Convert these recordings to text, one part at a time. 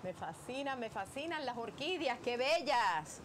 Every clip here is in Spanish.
Me fascinan las orquídeas, qué bellas.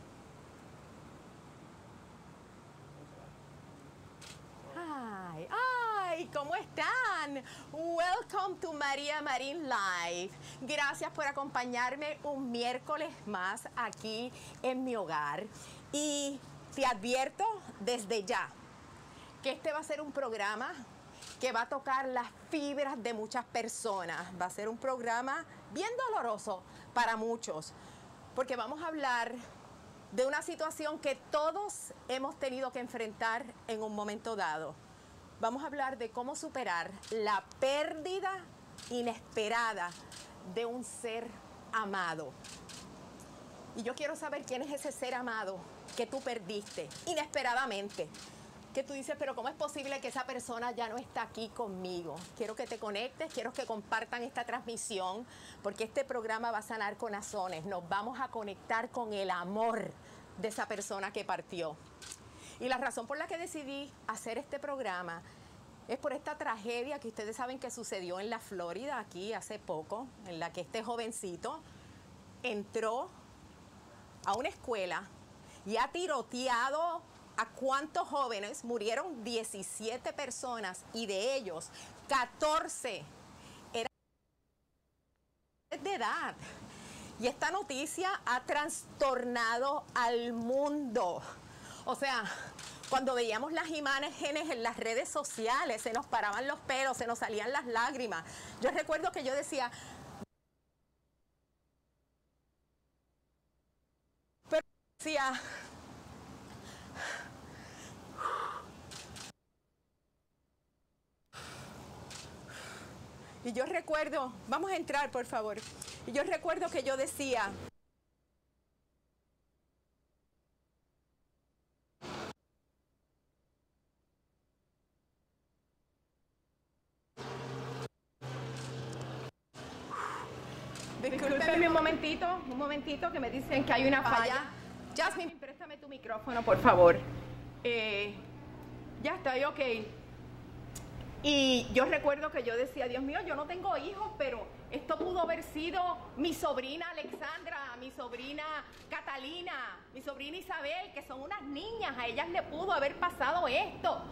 Ay, ¿cómo están? Welcome to María Marín Live. Gracias por acompañarme un miércoles más aquí en mi hogar. Y te advierto desde ya que este va a ser un programa que va a tocar las fibras de muchas personas. Va a ser un programa bien doloroso para muchos, porque vamos a hablar de una situación que todos hemos tenido que enfrentar en un momento dado. Vamos a hablar de cómo superar la pérdida inesperada de un ser amado. Y yo quiero saber quién es ese ser amado que tú perdiste inesperadamente. Que tú dices, pero ¿cómo es posible que esa persona ya no está aquí conmigo? Quiero que te conectes, quiero que compartan esta transmisión, porque este programa va a sanar corazones. Nos vamos a conectar con el amor de esa persona que partió. Y la razón por la que decidí hacer este programa es por esta tragedia que ustedes saben que sucedió en la Florida, aquí hace poco, en la que este jovencito entró a una escuela y ha tiroteado a cuántos jóvenes. Murieron 17 personas y de ellos 14 eran de edad. Y esta noticia ha trastornado al mundo. O sea, cuando veíamos las imágenes en las redes sociales, se nos paraban los pelos, se nos salían las lágrimas. Yo recuerdo que yo decía, pero decía, y yo recuerdo, vamos a entrar por favor, y yo recuerdo que yo decía, discúlpenme un momentito que me dicen que hay una falla. Jasmine, préstame tu micrófono por favor. Ya estoy ok. Y yo recuerdo que yo decía, Dios mío, yo no tengo hijos, pero esto pudo haber sido mi sobrina Alexandra, mi sobrina Catalina, mi sobrina Isabel, que son unas niñas, a ellas le pudo haber pasado esto.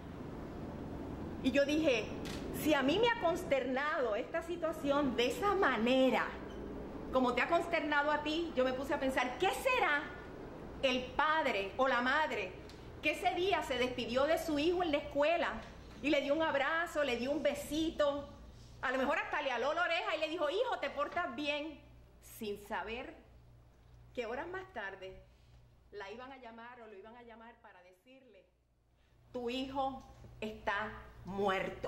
Y yo dije, si a mí me ha consternado esta situación de esa manera, como te ha consternado a ti, yo me puse a pensar, ¿qué será el padre o la madre que ese día se despidió de su hijo en la escuela y le dio un abrazo, le dio un besito, a lo mejor hasta le aló la oreja y le dijo, hijo, te portas bien, sin saber que horas más tarde la iban a llamar o lo iban a llamar para decirle, tu hijo está muerto?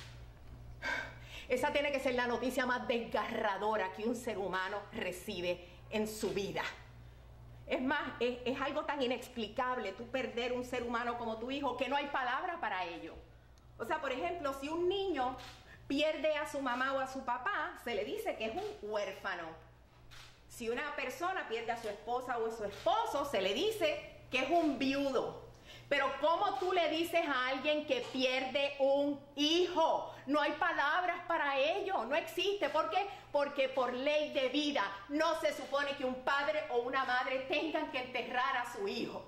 Esa tiene que ser la noticia más desgarradora que un ser humano recibe en su vida. Es más, es algo tan inexplicable tú perder un ser humano como tu hijo que no hay palabra para ello. O sea, por ejemplo, si un niño pierde a su mamá o a su papá, se le dice que es un huérfano. Si una persona pierde a su esposa o a su esposo, se le dice que es un viudo. Pero ¿cómo tú le dices a alguien que pierde un hijo? No hay palabras para ello, no existe. ¿Por qué? Porque por ley de vida no se supone que un padre o una madre tengan que enterrar a su hijo.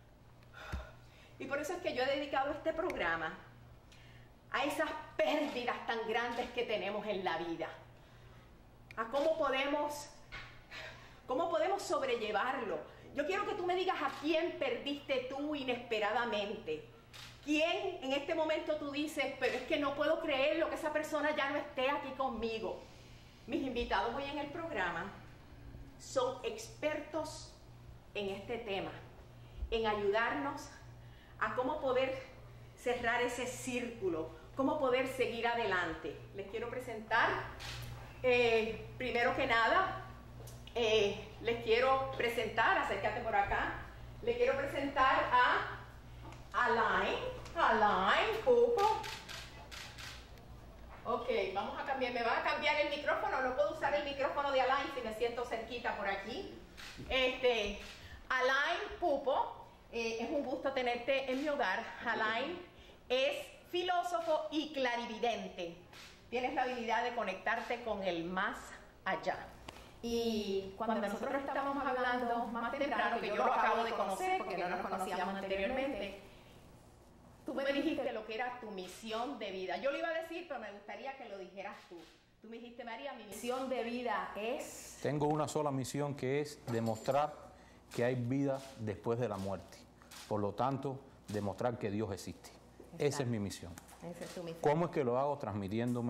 Y por eso es que yo he dedicado este programa a esas pérdidas tan grandes que tenemos en la vida. A cómo podemos sobrellevarlo. Yo quiero que tú me digas a quién perdiste tú inesperadamente. ¿Quién en este momento tú dices, pero es que no puedo creerlo, que esa persona ya no esté aquí conmigo? Mis invitados hoy en el programa son expertos en este tema, en ayudarnos a cómo poder cerrar ese círculo, cómo poder seguir adelante. Les quiero presentar, primero que nada, les quiero presentar, acércate por acá, les quiero presentar a Alain Pupo. Ok, vamos a cambiar, me van a cambiar el micrófono, no puedo usar el micrófono de Alain si me siento cerquita por aquí. Alain Pupo, es un gusto tenerte en mi hogar. Alain es filósofo y clarividente. Tienes la habilidad de conectarte con el más allá. Y cuando nosotros estábamos hablando más temprano, que yo lo acabo de conocer porque no nos conocíamos anteriormente, tú me dijiste lo que era tu misión de vida. Yo lo iba a decir, pero me gustaría que lo dijeras tú. Tú me dijiste, María, mi misión de vida es... Tengo una sola misión, que es demostrar que hay vida después de la muerte. Por lo tanto, demostrar que Dios existe. Exacto. Esa es mi misión. Esa es tu misión. ¿Cómo es que lo hago? Transmitiendo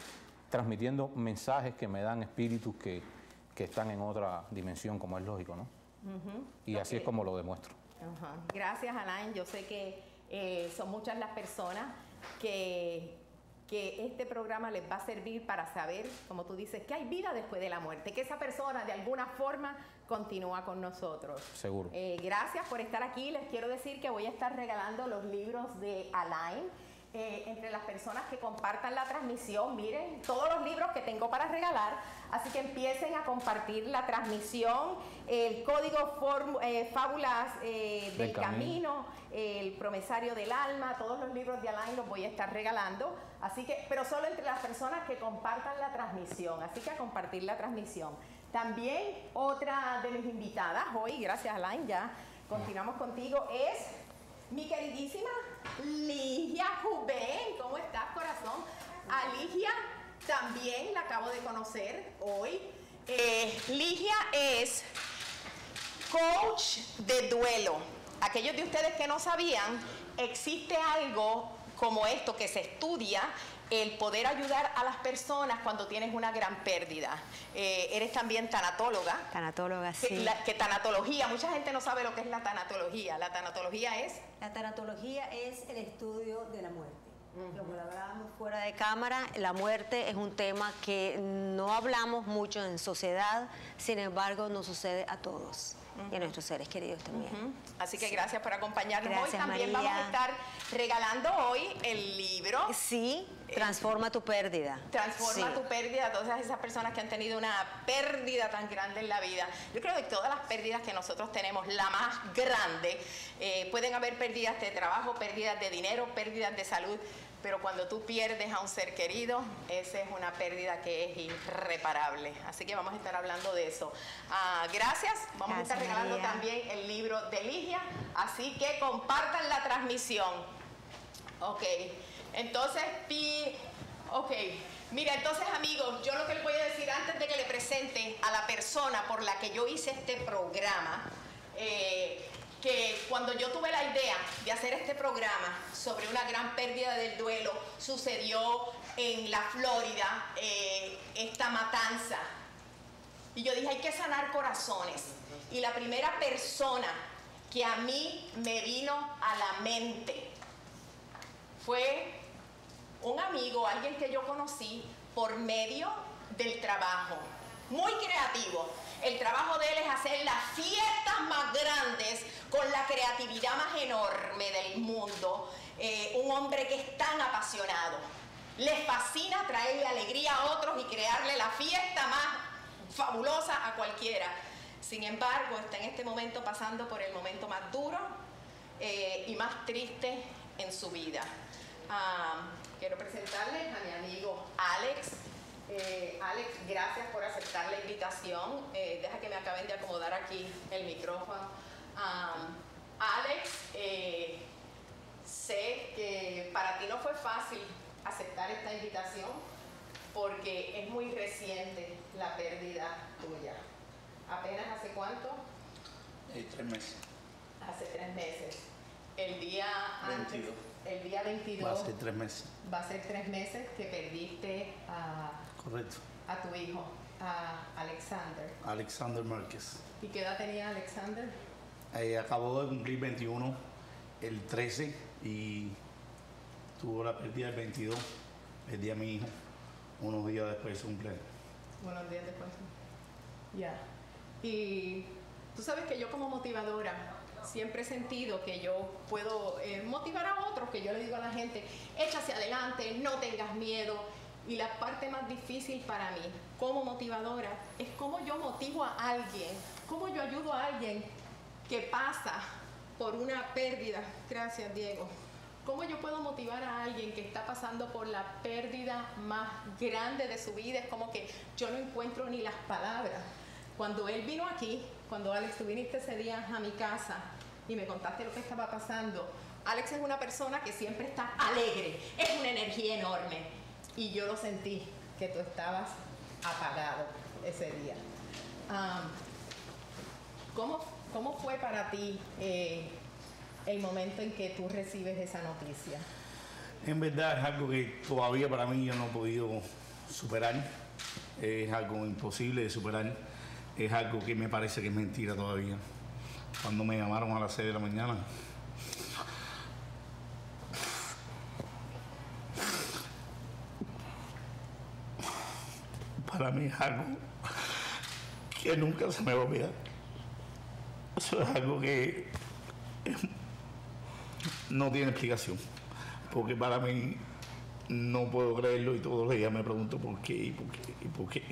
mensajes que me dan espíritus que están en otra dimensión, como es lógico, ¿no? Y así es como lo demuestro. Gracias, Alain. Yo sé que son muchas las personas que este programa les va a servir para saber, como tú dices, que hay vida después de la muerte, que esa persona de alguna forma continúa con nosotros. Seguro. Gracias por estar aquí. Les quiero decir que voy a estar regalando los libros de Alain. Entre las personas que compartan la transmisión, miren todos los libros que tengo para regalar, así que empiecen a compartir la transmisión, el código Fábulas del Camino, el Promesario del Alma, todos los libros de Alain los voy a estar regalando, así que, pero solo entre las personas que compartan la transmisión, así que a compartir la transmisión. También otra de mis invitadas hoy, gracias Alain, ya continuamos contigo, es mi queridísima Ligia Jubén. ¿Cómo estás, corazón? A Ligia también la acabo de conocer hoy. Ligia es coach de duelo. Aquellos de ustedes que no sabían, existe algo como esto que se estudia, el poder ayudar a las personas cuando tienes una gran pérdida. Eres también tanatóloga. Tanatóloga, sí. Que tanatología, mucha gente no sabe lo que es la tanatología. La tanatología es... La tanatología es el estudio de la muerte. Como lo hablábamos fuera de cámara, la muerte es un tema que no hablamos mucho en sociedad, sin embargo nos sucede a todos. Y a nuestros seres queridos también. Así que gracias por acompañarnos gracias, hoy. También María. vamos a estar regalando hoy el libro. Sí, Transforma tu pérdida. Transforma sí. tu pérdida. Todas esas personas que han tenido una pérdida tan grande en la vida. Yo creo que todas las pérdidas que nosotros tenemos, la más grande, pueden haber pérdidas de trabajo, pérdidas de dinero, pérdidas de salud. Pero cuando tú pierdes a un ser querido, esa es una pérdida que es irreparable. Así que vamos a estar hablando de eso. Gracias. Vamos a estar regalando María. también el libro de Ligia. Así que compartan la transmisión. Ok. Entonces, mira, entonces amigos, yo lo que les voy a decir antes de que le presente a la persona por la que yo hice este programa, que cuando yo tuve la idea de hacer este programa sobre una gran pérdida del duelo, sucedió en la Florida, esta matanza. Y yo dije, hay que sanar corazones. Y la primera persona que a mí me vino a la mente fue un amigo, alguien que yo conocí por medio del trabajo. Muy creativo. El trabajo de él es hacer las fiestas más grandes con la creatividad más enorme del mundo. Un hombre que es tan apasionado. Les fascina traerle alegría a otros y crearle la fiesta más fabulosa a cualquiera. Sin embargo, está en este momento pasando por el momento más duro y más triste en su vida. Quiero presentarles a mi amigo Alex. Alex, gracias por aceptar la invitación. Deja que me acaben de acomodar aquí el micrófono. Alex, sé que para ti no fue fácil aceptar esta invitación porque es muy reciente la pérdida tuya. ¿Apenas hace cuánto? 3 meses. Hace 3 meses. El día 22. El día 22. Va a ser 3 meses. Va a ser 3 meses que perdiste Correcto. a tu hijo, a Alexander. Alexander Márquez. ¿Y qué edad tenía Alexander? Acabó de cumplir 21 el 13 y tuvo la pérdida el 22. Perdí a mi hijo unos días después de su cumpleaños. Unos días después. Ya. Y tú sabes que yo como motivadora siempre he sentido que yo puedo motivar a otros, que yo le digo a la gente, echa hacia adelante, no tengas miedo. Y la parte más difícil para mí como motivadora es cómo yo motivo a alguien, cómo yo ayudo a alguien que pasa por una pérdida. Gracias, Diego. ¿Cómo yo puedo motivar a alguien que está pasando por la pérdida más grande de su vida? Es como que yo no encuentro ni las palabras cuando él vino aquí, cuando Alex, tú viniste ese día a mi casa y me contaste lo que estaba pasando, Alex es una persona que siempre está alegre, es una energía enorme. Y yo lo sentí, que tú estabas apagado ese día. ¿Cómo fue para ti el momento en que tú recibes esa noticia? En verdad es algo que todavía para mí yo no he podido superar. Es algo imposible de superar. Es algo que me parece que es mentira todavía. Cuando me llamaron a las 6 de la mañana, para mí es algo que nunca se me va a olvidar. Eso es algo que no tiene explicación, porque para mí no puedo creerlo y todos los días me pregunto por qué y por qué y por qué.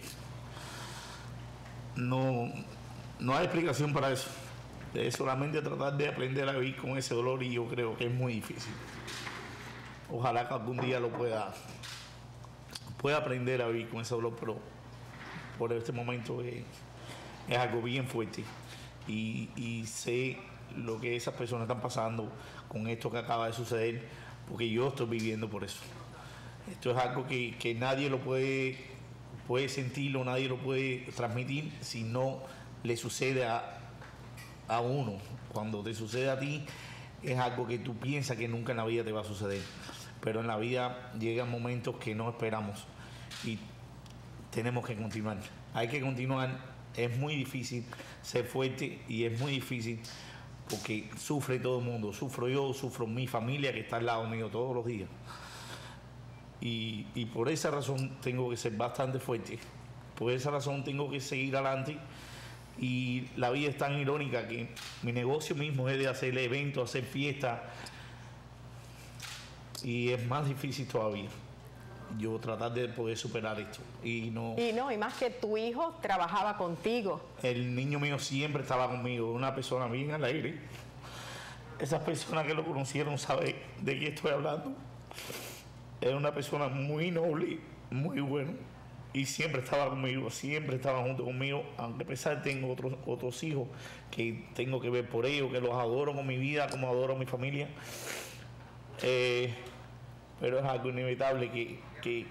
No hay explicación para eso. Es solamente tratar de aprender a vivir con ese dolor y yo creo que es muy difícil. Ojalá que algún día lo pueda aprender a vivir con ese dolor, pero por este momento es algo bien fuerte y sé lo que esas personas están pasando con esto que acaba de suceder, porque yo estoy viviendo por eso. Esto es algo que nadie lo puede sentirlo, nadie lo puede transmitir si no le sucede a uno. Cuando te sucede a ti es algo que tú piensas que nunca en la vida te va a suceder, pero en la vida llegan momentos que no esperamos y tenemos que continuar. Hay que continuar. Es muy difícil ser fuerte y es muy difícil porque sufre todo el mundo. Sufro yo, sufro mi familia que está al lado mío todos los días. Y por esa razón tengo que ser bastante fuerte. Por esa razón tengo que seguir adelante. Y la vida es tan irónica que mi negocio mismo es de hacer eventos, hacer fiestas. Y es más difícil todavía yo tratar de poder superar esto. Y más que tu hijo trabajaba contigo. El niño mío siempre estaba conmigo, una persona bien alegre. Esas personas que lo conocieron saben de qué estoy hablando. Era una persona muy noble, muy buena. Y siempre estaba conmigo, siempre estaba junto conmigo, aunque a pesar tengo otros hijos que tengo que ver por ellos, que los adoro con mi vida, como adoro a mi familia. Pero es algo inevitable que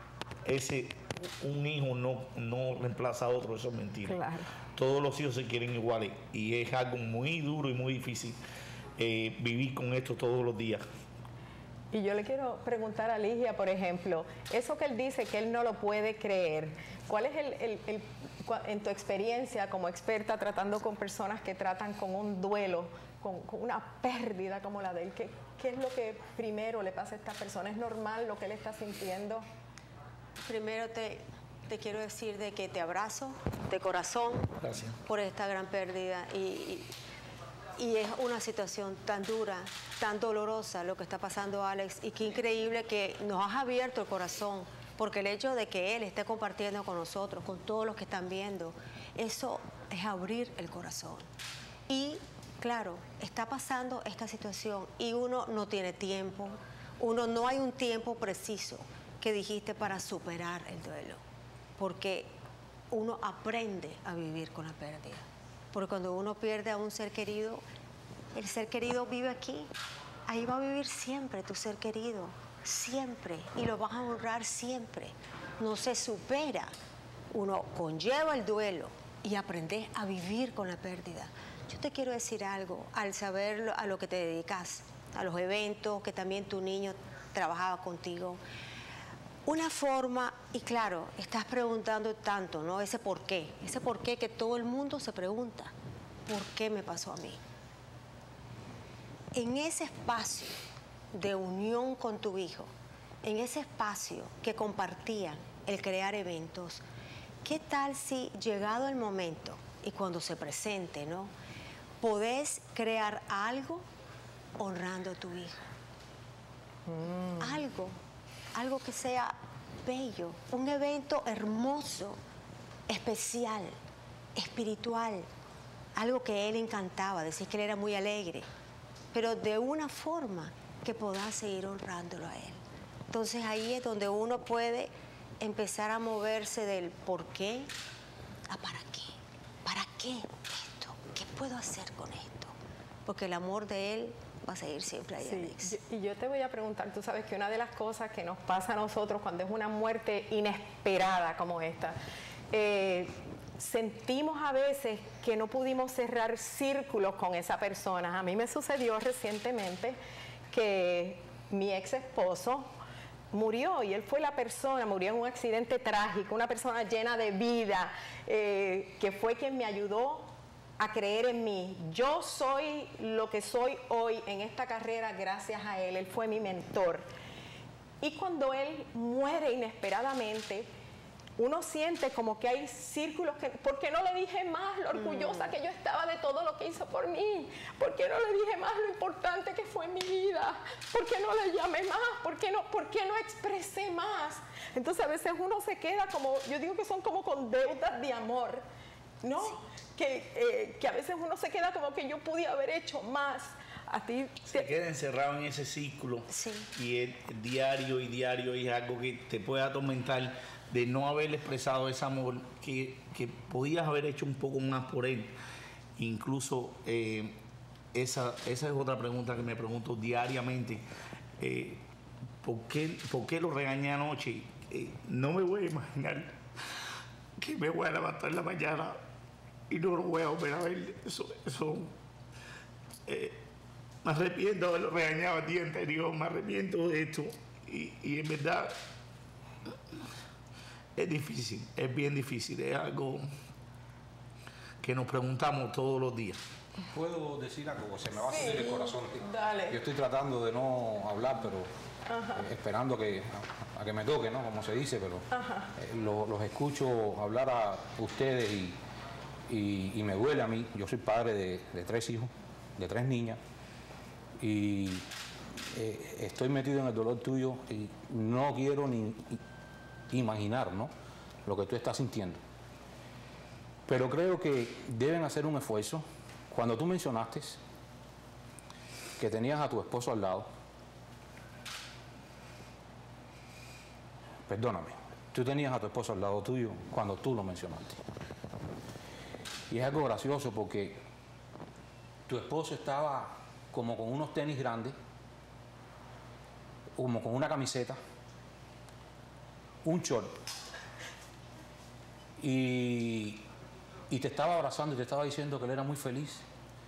un hijo no reemplaza a otro, eso es mentira. Claro. Todos los hijos se quieren iguales y es algo muy duro y muy difícil vivir con esto todos los días. Y yo le quiero preguntar a Ligia, por ejemplo, eso que él dice que él no lo puede creer, ¿cuál es en tu experiencia como experta tratando con personas que tratan con un duelo, con una pérdida como la de él? ¿Qué es lo que primero le pasa a esta persona? ¿Es normal lo que él está sintiendo? Primero te quiero decir de que te abrazo de corazón. Gracias. Por esta gran pérdida y es una situación tan dura, tan dolorosa lo que está pasando, Alex, y qué increíble que nos has abierto el corazón, porque el hecho de que él esté compartiendo con nosotros, con todos los que están viendo, eso es abrir el corazón. Y claro, está pasando esta situación y uno no tiene tiempo, no hay un tiempo preciso que dijiste para superar el duelo, porque uno aprende a vivir con la pérdida. Porque cuando uno pierde a un ser querido, el ser querido vive aquí. Ahí va a vivir siempre tu ser querido, siempre. Y lo vas a honrar siempre. No se supera. Uno conlleva el duelo y aprende a vivir con la pérdida. Yo te quiero decir algo, al saber a lo que te dedicas, a los eventos, que también tu niño trabajaba contigo. Una forma, y claro, estás preguntando tanto, ¿no? Ese por qué que todo el mundo se pregunta, ¿por qué me pasó a mí? En ese espacio de unión con tu hijo, en ese espacio que compartían el crear eventos, ¿qué tal si llegado el momento y cuando se presente, ¿no? Podés crear algo honrando a tu hijo? Algo que sea bello, un evento hermoso, especial, espiritual, algo que a él encantaba, decís que él era muy alegre, pero de una forma que podás seguir honrándolo a él. Entonces ahí es donde uno puede empezar a moverse del por qué a para qué. ¿para qué esto? ¿Qué puedo hacer con esto? Porque el amor de Él va a seguir siempre ahí, Alex. Y yo te voy a preguntar, tú sabes que una de las cosas que nos pasa a nosotros cuando es una muerte inesperada como esta, sentimos a veces que no pudimos cerrar círculos con esa persona. A mí me sucedió recientemente que mi ex esposo murió y él fue la persona, murió en un accidente trágico, una persona llena de vida, que fue quien me ayudó a creer en mí. Yo soy lo que soy hoy en esta carrera gracias a él fue mi mentor. Y cuando él muere inesperadamente, uno siente como que hay círculos que, ¿por qué no le dije más lo orgullosa que yo estaba de todo lo que hizo por mí? ¿Por qué no le dije más lo importante que fue en mi vida? ¿Por qué no le llamé más? ¿Por qué no expresé más? Entonces a veces uno se queda como, yo digo que son como con deudas de amor, ¿no? Sí. Que a veces uno se queda como que yo pude haber hecho más. A ti se queda encerrado en ese círculo. Sí. Y el diario es algo que te puede atormentar de no haber expresado ese amor que podías haber hecho un poco más por él. Incluso esa es otra pregunta que me pregunto diariamente. ¿Por qué lo regañé anoche? No me voy a imaginar que me voy a levantar en la mañana y no lo voy a volver a ver. Me arrepiento de haberlo regañado el día anterior, me arrepiento de esto. Y en verdad es difícil, es bien difícil, es algo que nos preguntamos todos los días. ¿Puedo decir algo? Se me va a salir el corazón. Dale. Yo estoy tratando de no hablar, pero esperando a que me toque, ¿no? Como se dice, pero los escucho hablar a ustedes y me duele a mí. Yo soy padre de 3 hijos, de 3 niñas, y estoy metido en el dolor tuyo y no quiero ni imaginar, ¿no?, lo que tú estás sintiendo. Pero creo que deben hacer un esfuerzo. Cuando tú mencionaste que tenías a tu esposo al lado, perdóname, tú tenías a tu esposo al lado tuyo cuando tú lo mencionaste. Y es algo gracioso porque tu esposo estaba como con unos tenis grandes, como con una camiseta, un short, y te estaba abrazando y te estaba diciendo que él era muy feliz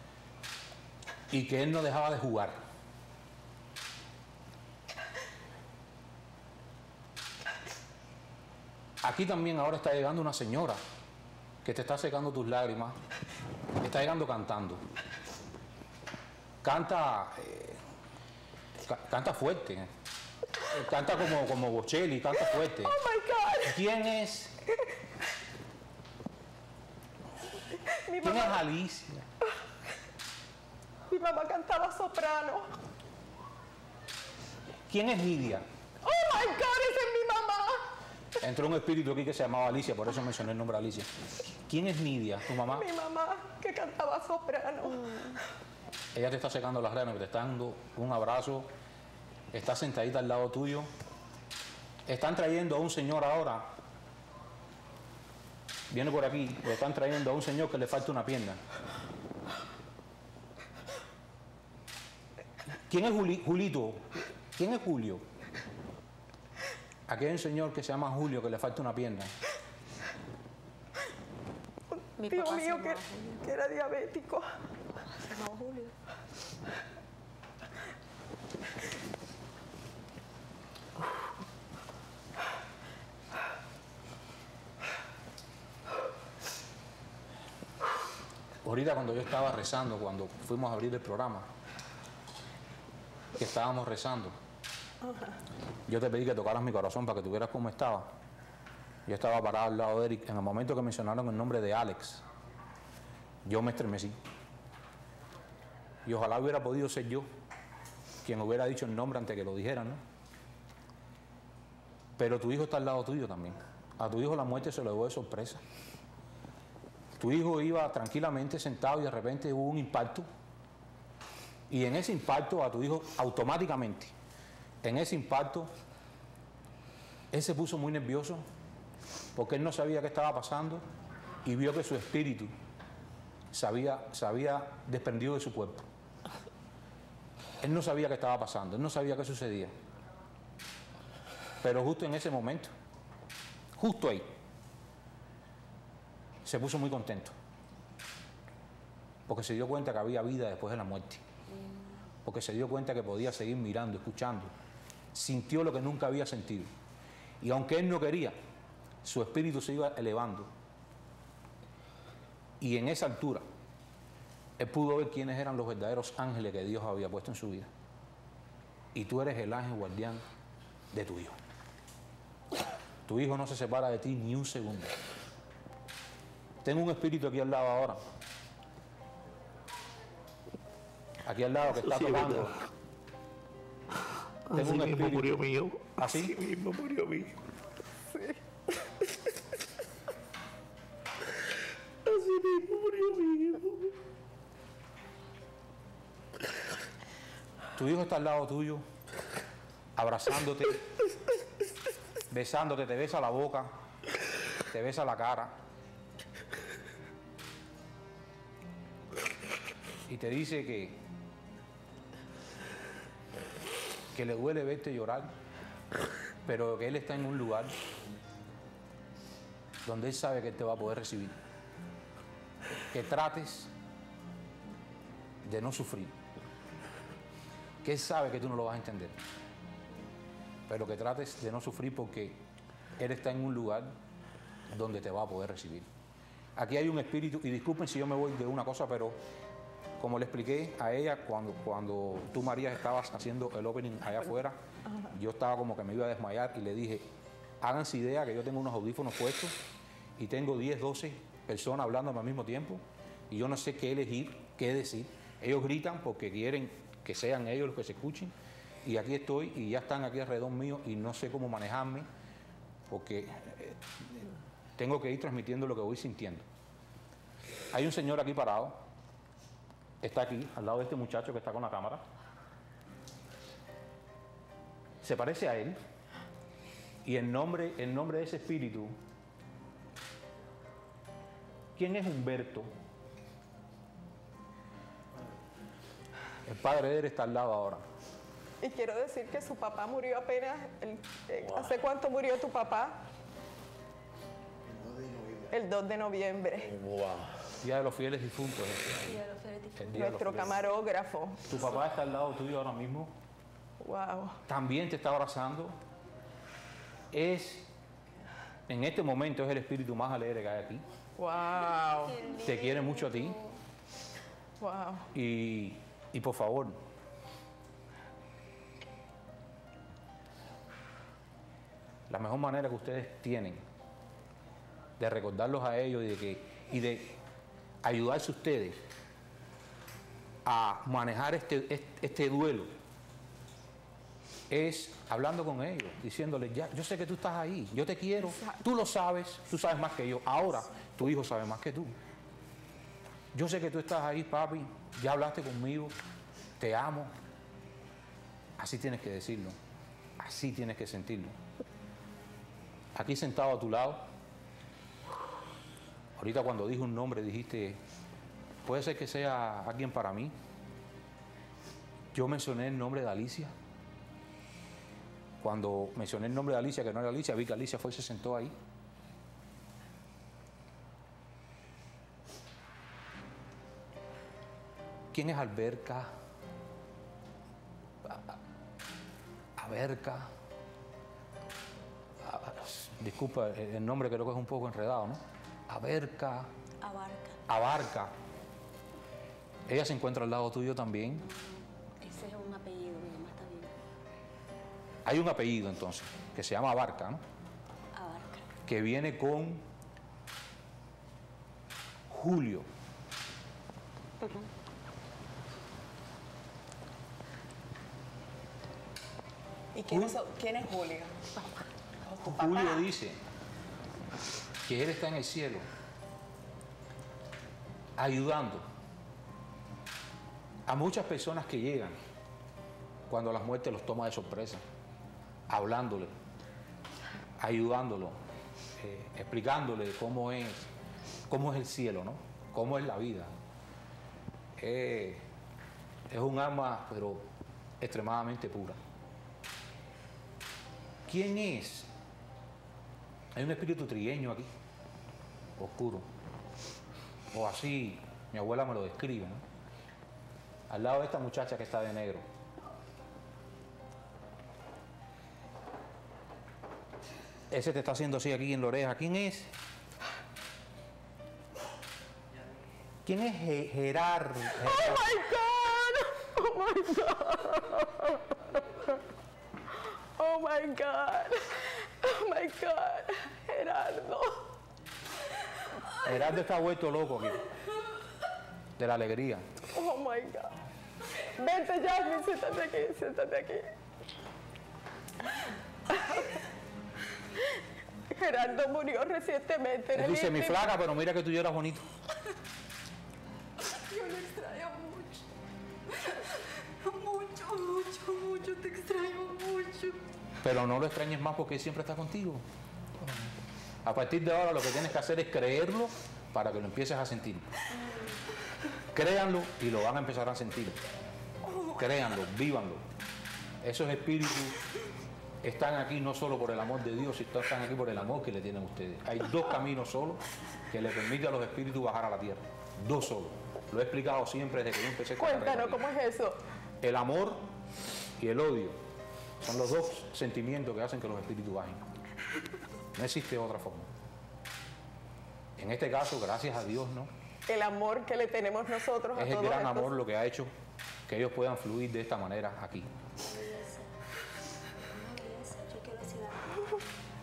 y que él no dejaba de jugar. Aquí también ahora está llegando una señora que te está secando tus lágrimas, está llegando cantando. Canta fuerte, canta como Bocelli, canta fuerte. Oh my God. ¿Quién es? ¿Quién es Alicia? Mi mamá cantaba soprano. ¿Quién es Nidia? Oh my God, esa es mi mamá. Entró un espíritu aquí que se llamaba Alicia, por eso mencioné el nombre Alicia. ¿Quién es Nidia, tu mamá? Mi mamá que cantaba soprano. Ella te está secando las lágrimas, te está dando un abrazo, está sentadita al lado tuyo. Están trayendo a un señor ahora, viene por aquí, lo están trayendo a un señor que le falta una pierna. ¿Quién es Julito? ¿Quién es Julio? Aquí hay un señor que se llama Julio que le falta una pierna. Dios mío, que era diabético. Se llamaba Julio. Ahorita cuando yo estaba rezando, cuando fuimos a abrir el programa, que estábamos rezando, yo te pedí que tocaras mi corazón para que tuvieras cómo estaba. Yo estaba parado al lado de Eric. En el momento que mencionaron el nombre de Alex, yo me estremecí. Y ojalá hubiera podido ser yo quien hubiera dicho el nombre antes que lo dijeran, ¿no? Pero tu hijo está al lado tuyo también. A tu hijo la muerte se lo llevó de sorpresa. Tu hijo iba tranquilamente sentado y de repente hubo un impacto. Y en ese impacto a tu hijo automáticamente, en ese impacto, él se puso muy nervioso porque él no sabía qué estaba pasando y vio que su espíritu se había desprendido de su cuerpo. Él no sabía qué estaba pasando, él no sabía qué sucedía. Pero justo en ese momento, justo ahí, se puso muy contento. Porque se dio cuenta que había vida después de la muerte. Porque se dio cuenta que podía seguir mirando, escuchando. Sintió lo que nunca había sentido. Y aunque él no quería, su espíritu se iba elevando. Y en esa altura, él pudo ver quiénes eran los verdaderos ángeles que Dios había puesto en su vida. Y tú eres el ángel guardián de tu hijo. Tu hijo no se separa de ti ni un segundo. Tengo un espíritu aquí al lado ahora. Aquí al lado que está tocando. Tengo Así un mismo espíritu. murió mi hijo. ¿Así? Así mismo murió mi hijo. Así mismo murió mi hijo. Tu hijo está al lado tuyo, abrazándote, besándote, te besa la boca, te besa la cara. Y te dice que le duele verte llorar, pero que él está en un lugar donde él sabe que él te va a poder recibir. Que trates de no sufrir. Que él sabe que tú no lo vas a entender. Pero que trates de no sufrir porque él está en un lugar donde te va a poder recibir. Aquí hay un espíritu, y disculpen si yo me voy de una cosa, pero como le expliqué a ella cuando tú, María, estabas haciendo el opening allá afuera, yo estaba como que me iba a desmayar y le dije, háganse idea que yo tengo unos audífonos puestos y tengo 10, 12 personas hablándome al mismo tiempo y yo no sé qué elegir, qué decir. Ellos gritan porque quieren que sean ellos los que se escuchen y aquí estoy y ya están aquí alrededor mío y no sé cómo manejarme porque tengo que ir transmitiendo lo que voy sintiendo. Hay un señor aquí parado. Está aquí, al lado de este muchacho que está con la cámara. Se parece a él. Y el nombre de ese espíritu, ¿quién es Humberto? El padre de él está al lado ahora. Y quiero decir que su papá murió apenas. ¿Hace cuánto murió tu papá? El 2 de noviembre. Día de los fieles difuntos. El día de los Nuestro fieles. camarógrafo. Tu papá está al lado tuyo ahora mismo. Wow. También te está abrazando. En este momento es el espíritu más alegre que hay aquí. Wow. Te quiere mucho a ti. Wow. Y por favor, la mejor manera que ustedes tienen de recordarlos a ellos y de ayudarse ustedes a manejar este duelo es hablando con ellos, diciéndoles, ya, yo sé que tú estás ahí, yo te quiero, tú lo sabes, tú sabes más que yo, ahora tu hijo sabe más que tú. Yo sé que tú estás ahí, papi, ya hablaste conmigo, te amo. Así tienes que decirlo, así tienes que sentirlo. Aquí sentado a tu lado, ahorita cuando dije un nombre dijiste, puede ser que sea alguien para mí. Yo mencioné el nombre de Alicia. Cuando mencioné el nombre de Alicia, que no era Alicia, vi que Alicia fue y se sentó ahí. ¿Quién es Alberca? Aberca. Disculpa, el nombre creo que es un poco enredado, ¿no? Aberca. Abarca. Ella se encuentra al lado tuyo también. Ese es un apellido, mi mamá está bien. Hay un apellido entonces, que se llama Abarca, ¿no? Abarca. Que viene con Julio. ¿Y quién es Julio? Tu papá. Julio dice que él está en el cielo ayudando a muchas personas que llegan cuando la muerte los toma de sorpresa, hablándole, ayudándolo, explicándole cómo es el cielo, ¿no? Cómo es la vida. es un alma, pero extremadamente pura. ¿Quién es? Hay un espíritu trigueño aquí, oscuro. O así, mi abuela me lo describe, ¿no? Al lado de esta muchacha que está de negro. Ese te está haciendo así aquí en la oreja. ¿Quién es? ¿Quién es Gerardo? Oh my God! Oh my God! Oh my God! Oh my God! Gerardo. Gerardo está vuelto loco aquí. De la alegría. Oh my God. Vente, Jasmine, siéntate aquí, siéntate aquí. Gerardo murió recientemente. Él dice, mi flaca, pero mira que tú lloras bonito. Yo lo extraño mucho. Mucho, te extraño mucho. Pero no lo extrañes más porque él siempre está contigo. A partir de ahora lo que tienes que hacer es creerlo para que lo empieces a sentir. Créanlo y lo van a empezar a sentir. Créanlo, vívanlo. Esos espíritus están aquí no solo por el amor de Dios, sino están aquí por el amor que le tienen a ustedes. Hay dos caminos solos que le permiten a los espíritus bajar a la tierra. Dos solos. Lo he explicado siempre desde que yo empecé con Cuéntanos, ¿cómo es eso? El amor y el odio son los dos sentimientos que hacen que los espíritus bajen. No existe otra forma. En este caso, gracias a Dios, ¿no? El amor que le tenemos nosotros a Es el todos gran estos. amor lo que ha hecho que ellos puedan fluir de esta manera aquí. Yo quiero decir algo.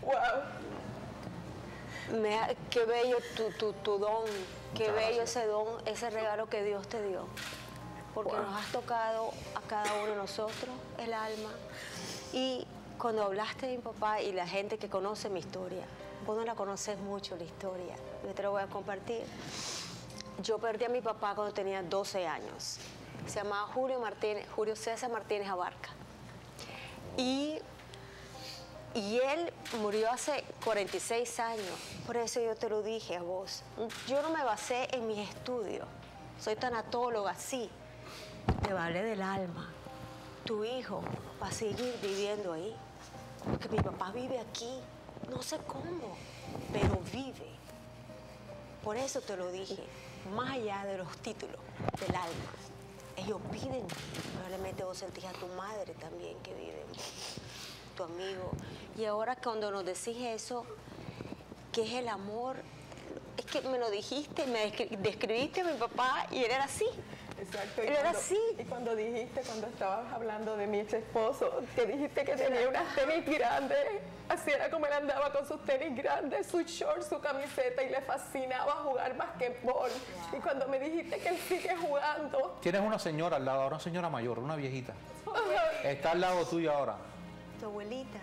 Wow. Qué bello tu don, qué Muchas bello gracias. ese don, ese regalo que Dios te dio. Porque Wow. nos has tocado a cada uno de nosotros el alma. Y cuando hablaste de mi papá y la gente que conoce mi historia, vos no la conoces mucho la historia, yo te lo voy a compartir. Yo perdí a mi papá cuando tenía 12 años. Se llamaba Julio César Martínez Abarca. Y él murió hace 46 años. Por eso yo te lo dije a vos. Yo no me basé en mis estudios. Soy tanatóloga, sí. Te hablé del alma. Tu hijo va a seguir viviendo ahí. Porque mi papá vive aquí. No sé cómo, pero vive. Por eso te lo dije. Más allá de los títulos, del alma. Ellos viven. Probablemente vos sentís a tu madre también que vive. Tu amigo. Y ahora cuando nos decís eso, ¿qué es el amor? Es que me lo dijiste, me describiste a mi papá y él era así. Exacto. Él era así. Y cuando dijiste, cuando estabas hablando de mi ex esposo, que dijiste que tenía unas tenis grandes, así era como él andaba con sus tenis grandes, su short, su camiseta, y le fascinaba jugar basquetbol. Y cuando me dijiste que él sigue jugando, Tienes una señora al lado, una señora mayor, una viejita. Está al lado tuyo ahora. Tu abuelita.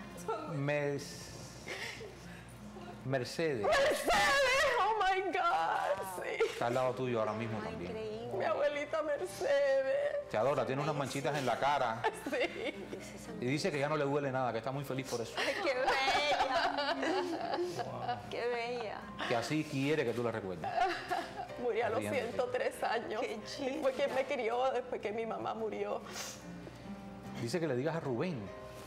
Mercedes. ¡Mercedes! ¡Oh my God! Sí. Está al lado tuyo ahora mismo Ay, también. increíble. Mi abuelita Mercedes. Te adora, tiene unas manchitas en la cara. Sí. Y dice que ya no le duele nada, que está muy feliz por eso. ¡Qué bella! ¡Qué bella! Que así quiere que tú le recuerdes. Murió a los Riéndote. 103 años. Qué chido. Fue quien me crió después que mi mamá murió. Dice que le digas a Rubén.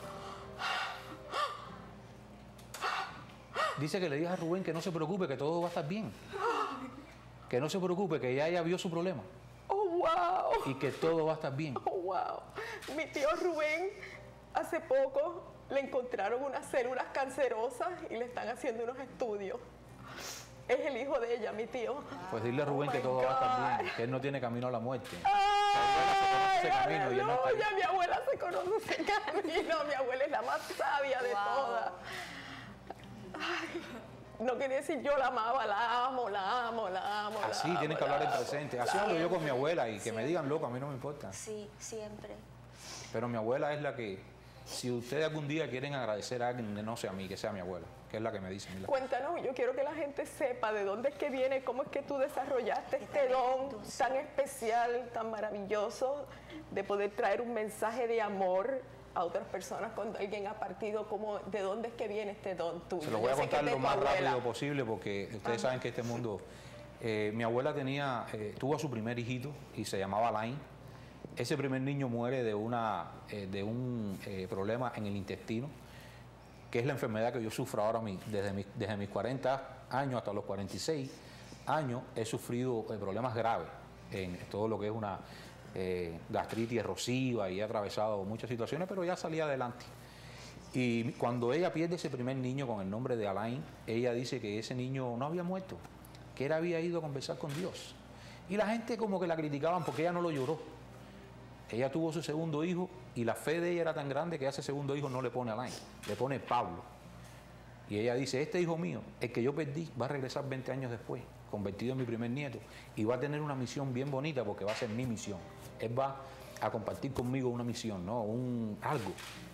Dice que le digas a Rubén que no se preocupe, que todo va a estar bien. Que no se preocupe, que ya ella vio su problema. ¡Oh, wow! Y que todo va a estar bien. ¡Oh, wow! Mi tío Rubén, hace poco le encontraron unas células cancerosas y le están haciendo unos estudios. Es el hijo de ella, mi tío. Pues dile a Rubén Oh que my todo va a estar God. bien, que él no tiene camino a la muerte. ¡Ay, ese camino y él no está ahí. aleluya! Mi abuela se conoce ese camino. Mi abuela es la más sabia de Wow. todas. Ay, no quiere decir yo la amaba, la amo, la amo, la amo. Así la tienen amo, que hablar la en amo. presente. Así hablo yo con mi abuela y que me digan loco, a mí no me importa. Sí, siempre. Pero mi abuela es la que, si ustedes algún día quieren agradecer a alguien, no sea a mí, que sea mi abuela, que es la que me dice. Mira, Cuéntanos, yo quiero que la gente sepa de dónde es que viene, cómo es que tú desarrollaste este don tan especial, tan maravilloso, de poder traer un mensaje de amor a otras personas cuando alguien ha partido, como, ¿de dónde es que viene este don tuyo? se lo voy Yo a sé que contar es de lo tu más abuela. rápido posible porque ustedes saben que este mundo Mi abuela tuvo a su primer hijito y se llamaba Alain. Ese primer niño muere de un problema en el intestino, que es la enfermedad que yo sufro ahora desde mis 40 años hasta los 46 años. He sufrido problemas graves en todo lo que es una gastritis erosiva y he atravesado muchas situaciones, pero ya salí adelante. Y cuando ella pierde ese primer niño con el nombre de Alain, ella dice que ese niño no había muerto, que él había ido a conversar con Dios. Y la gente como que la criticaban porque ella no lo lloró. Ella tuvo su segundo hijo y la fe de ella era tan grande que a ese segundo hijo no le pone Alain, le pone Pablo. Y ella dice, este hijo mío, el que yo perdí, va a regresar 20 años después, convertido en mi primer nieto, y va a tener una misión bien bonita porque va a ser mi misión. Él va a compartir conmigo una misión, ¿no? Algo.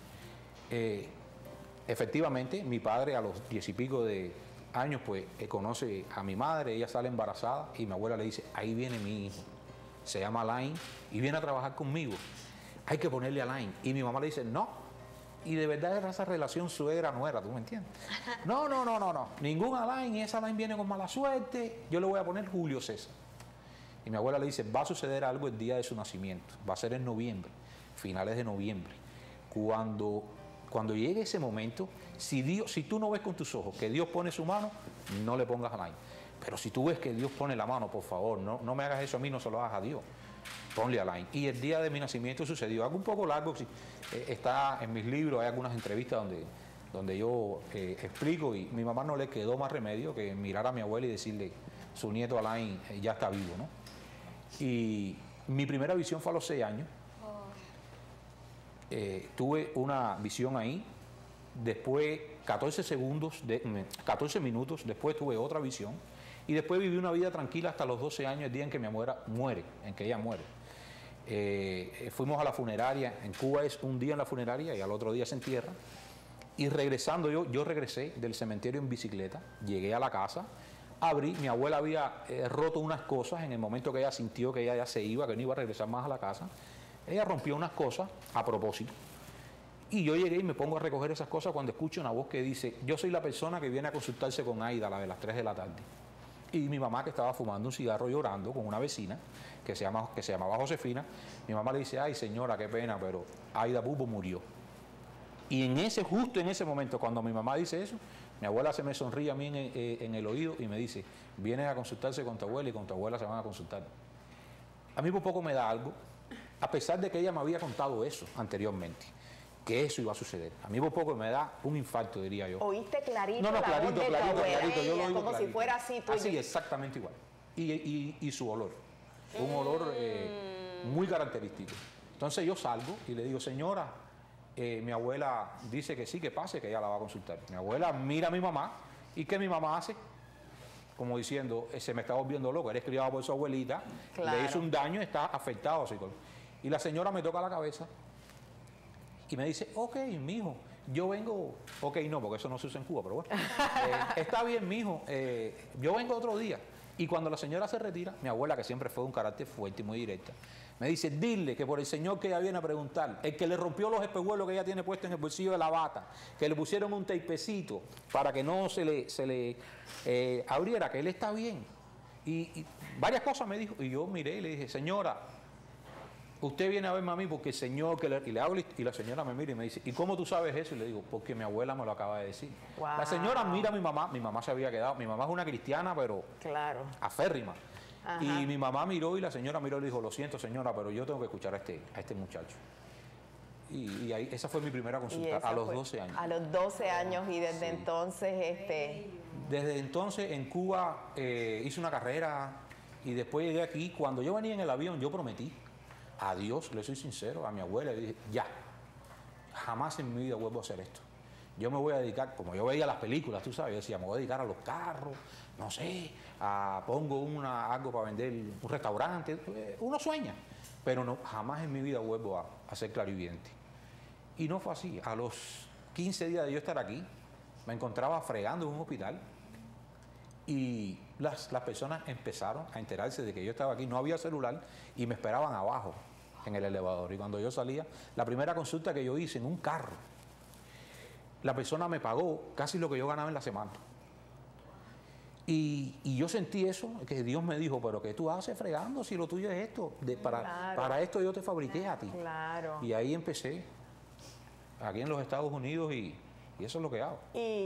Efectivamente, mi padre a los 10 y pico de años, pues conoce a mi madre, ella sale embarazada y mi abuela le dice, ahí viene mi hijo, se llama Alain y viene a trabajar conmigo, hay que ponerle Alain. Y mi mamá le dice, no, y de verdad era esa relación suegra-nuera, ¿tú me entiendes? No, ningún Alain, y ese Alain viene con mala suerte, yo le voy a poner Julio César. Y mi abuela le dice, va a suceder algo el día de su nacimiento, va a ser en noviembre, finales de noviembre. Cuando llegue ese momento, si tú no ves con tus ojos que Dios pone su mano, no le pongas Alain. Pero si tú ves que Dios pone la mano, por favor, no me hagas eso a mí, no se lo hagas a Dios. Ponle Alain. Y el día de mi nacimiento sucedió algo un poco largo, está en mis libros, hay algunas entrevistas donde yo explico, y mi mamá no le quedó más remedio que mirar a mi abuela y decirle, su nieto Alain ya está vivo, ¿no? Y mi primera visión fue a los 6 años. Tuve una visión ahí, después 14 minutos, después tuve otra visión, y después viví una vida tranquila hasta los 12 años, el día en que mi abuela muere, fuimos a la funeraria. En Cuba es un día en la funeraria y al otro día se entierra. Y regresando yo regresé del cementerio en bicicleta, llegué a la casa, abrí, mi abuela había roto unas cosas en el momento que ella sintió que ella ya se iba, que no iba a regresar más a la casa. Ella rompió unas cosas a propósito. Y yo llegué y me pongo a recoger esas cosas cuando escucho una voz que dice, yo soy la persona que viene a consultarse con Aida, la de las 3 de la tarde. Y mi mamá, que estaba fumando un cigarro llorando con una vecina que se llamaba Josefina, mi mamá le dice, ay señora, qué pena, pero Aida Pupo murió. Y justo en ese momento, cuando mi mamá dice eso, mi abuela se me sonríe a mí en el oído y me dice, vienes a consultarse con tu abuela y con tu abuela se van a consultar. A mí por poco me da algo, a pesar de que ella me había contado eso anteriormente, que eso iba a suceder. A mí por poco me da un infarto, diría yo. ¿Oíste clarito? No, clarito, yo lo oigo como clarito. Si fuera así. Así, exactamente igual. Y su olor, un olor muy característico. Entonces yo salgo y le digo, señora, mi abuela dice que sí, que pase, que ella la va a consultar. Mi abuela mira a mi mamá, ¿y qué mi mamá hace? Como diciendo, se me está volviendo loco, eres criado por su abuelita, claro, le hizo un daño, está afectado. Y la señora me toca la cabeza y me dice, ok, mijo, yo vengo, ok, no, porque eso no se usa en Cuba, pero bueno, está bien, mijo, yo vengo otro día. Y cuando la señora se retira, mi abuela, que siempre fue de un carácter fuerte y muy directa, me dice, dile que por el señor que ella viene a preguntar, el que le rompió los espejuelos que ella tiene puesto en el bolsillo de la bata, que le pusieron un tapecito para que no se le abriera, que él está bien. Y varias cosas me dijo, y yo miré y le dije, señora, usted viene a verme a mí porque el señor y le hago, y la señora me mira y me dice, ¿y cómo tú sabes eso? Y le digo, porque mi abuela me lo acaba de decir. Wow. La señora mira a mi mamá se había quedado, mi mamá es una cristiana, pero claro, aférrima. Ajá. Y mi mamá miró y la señora miró y le dijo, lo siento señora, pero yo tengo que escuchar a este muchacho. Y ahí, esa fue mi primera consulta, a los 12 años. A los 12 años, y desde entonces... Desde entonces en Cuba hice una carrera y después llegué aquí. Cuando yo venía en el avión, yo prometí a Dios, le soy sincero, a mi abuela, le dije, ya, jamás en mi vida vuelvo a hacer esto. Yo me voy a dedicar, como yo veía las películas, tú sabes, yo decía, me voy a dedicar a los carros, no sé, pongo algo para vender, un restaurante, uno sueña, pero no, jamás en mi vida vuelvo a ser clarividente. Y no fue así. A los 15 días de yo estar aquí, me encontraba fregando en un hospital y las personas empezaron a enterarse de que yo estaba aquí, no había celular y me esperaban abajo en el elevador. Y cuando yo salía, la primera consulta que yo hice en un carro, la persona me pagó casi lo que yo ganaba en la semana. Y yo sentí eso, que Dios me dijo, pero ¿qué tú haces fregando si lo tuyo es esto? Para esto yo te fabriqué a ti. Claro. Y ahí empecé, aquí en los Estados Unidos, y eso es lo que hago.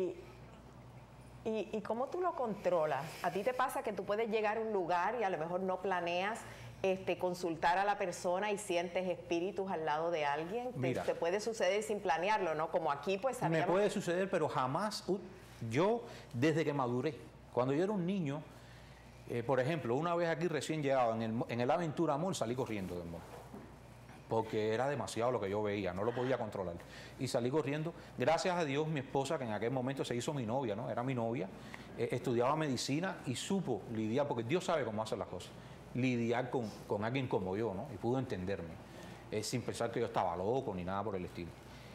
¿Y cómo tú lo controlas? ¿A ti te pasa que tú puedes llegar a un lugar y a lo mejor no planeas consultar a la persona y sientes espíritus al lado de alguien? Mira, te puede suceder sin planearlo, ¿no? Como aquí, pues sabíamos... Me puede suceder, pero jamás, yo desde que maduré, cuando yo era un niño, por ejemplo, una vez aquí recién llegado, en el Aventura Mall, salí corriendo del mall. Porque era demasiado lo que yo veía, no lo podía controlar. Y salí corriendo. Gracias a Dios, mi esposa, que en aquel momento se hizo mi novia, ¿no? Era mi novia, estudiaba medicina y supo lidiar, porque Dios sabe cómo hacer las cosas, lidiar con alguien como yo, ¿no? Y pudo entenderme, sin pensar que yo estaba loco ni nada por el estilo.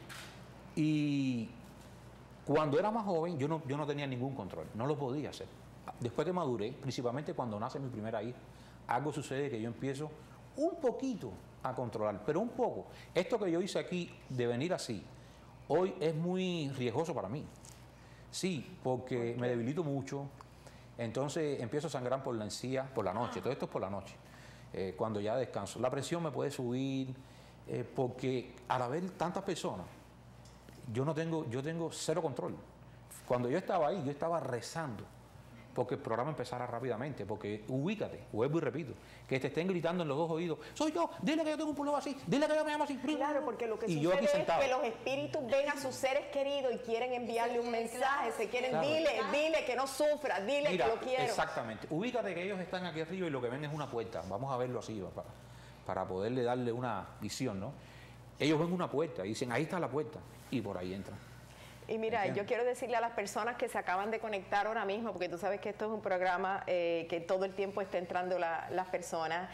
Y cuando era más joven, yo no tenía ningún control, no lo podía hacer. Después que maduré, principalmente cuando nace mi primera hija, algo sucede que yo empiezo un poquito a controlar, pero un poco. Esto que yo hice aquí, de venir así, hoy es muy riesgoso para mí. Sí, porque me debilito mucho, entonces empiezo a sangrar por la encía por la noche, todo esto es por la noche, cuando ya descanso. La presión me puede subir, porque al haber tantas personas, yo tengo cero control. Cuando yo estaba ahí, yo estaba rezando porque el programa empezara rápidamente, porque ubícate, vuelvo y repito, que te estén gritando en los dos oídos, soy yo, dile que yo tengo un problema así, dile que yo me llamo así. Claro, porque lo que y sucede es que los espíritus ven a sus seres queridos y quieren enviarle un mensaje, se quieren, claro, dile que no sufra, dile mira, que lo quiero. Exactamente, ubícate que ellos están aquí arriba y lo que ven es una puerta, vamos a verlo así, para poderle darle una visión, ¿no? Ellos ven una puerta y dicen, ahí está la puerta, y por ahí entran. Y mira, yo quiero decirle a las personas que se acaban de conectar ahora mismo, porque tú sabes que esto es un programa que todo el tiempo está entrando las personas.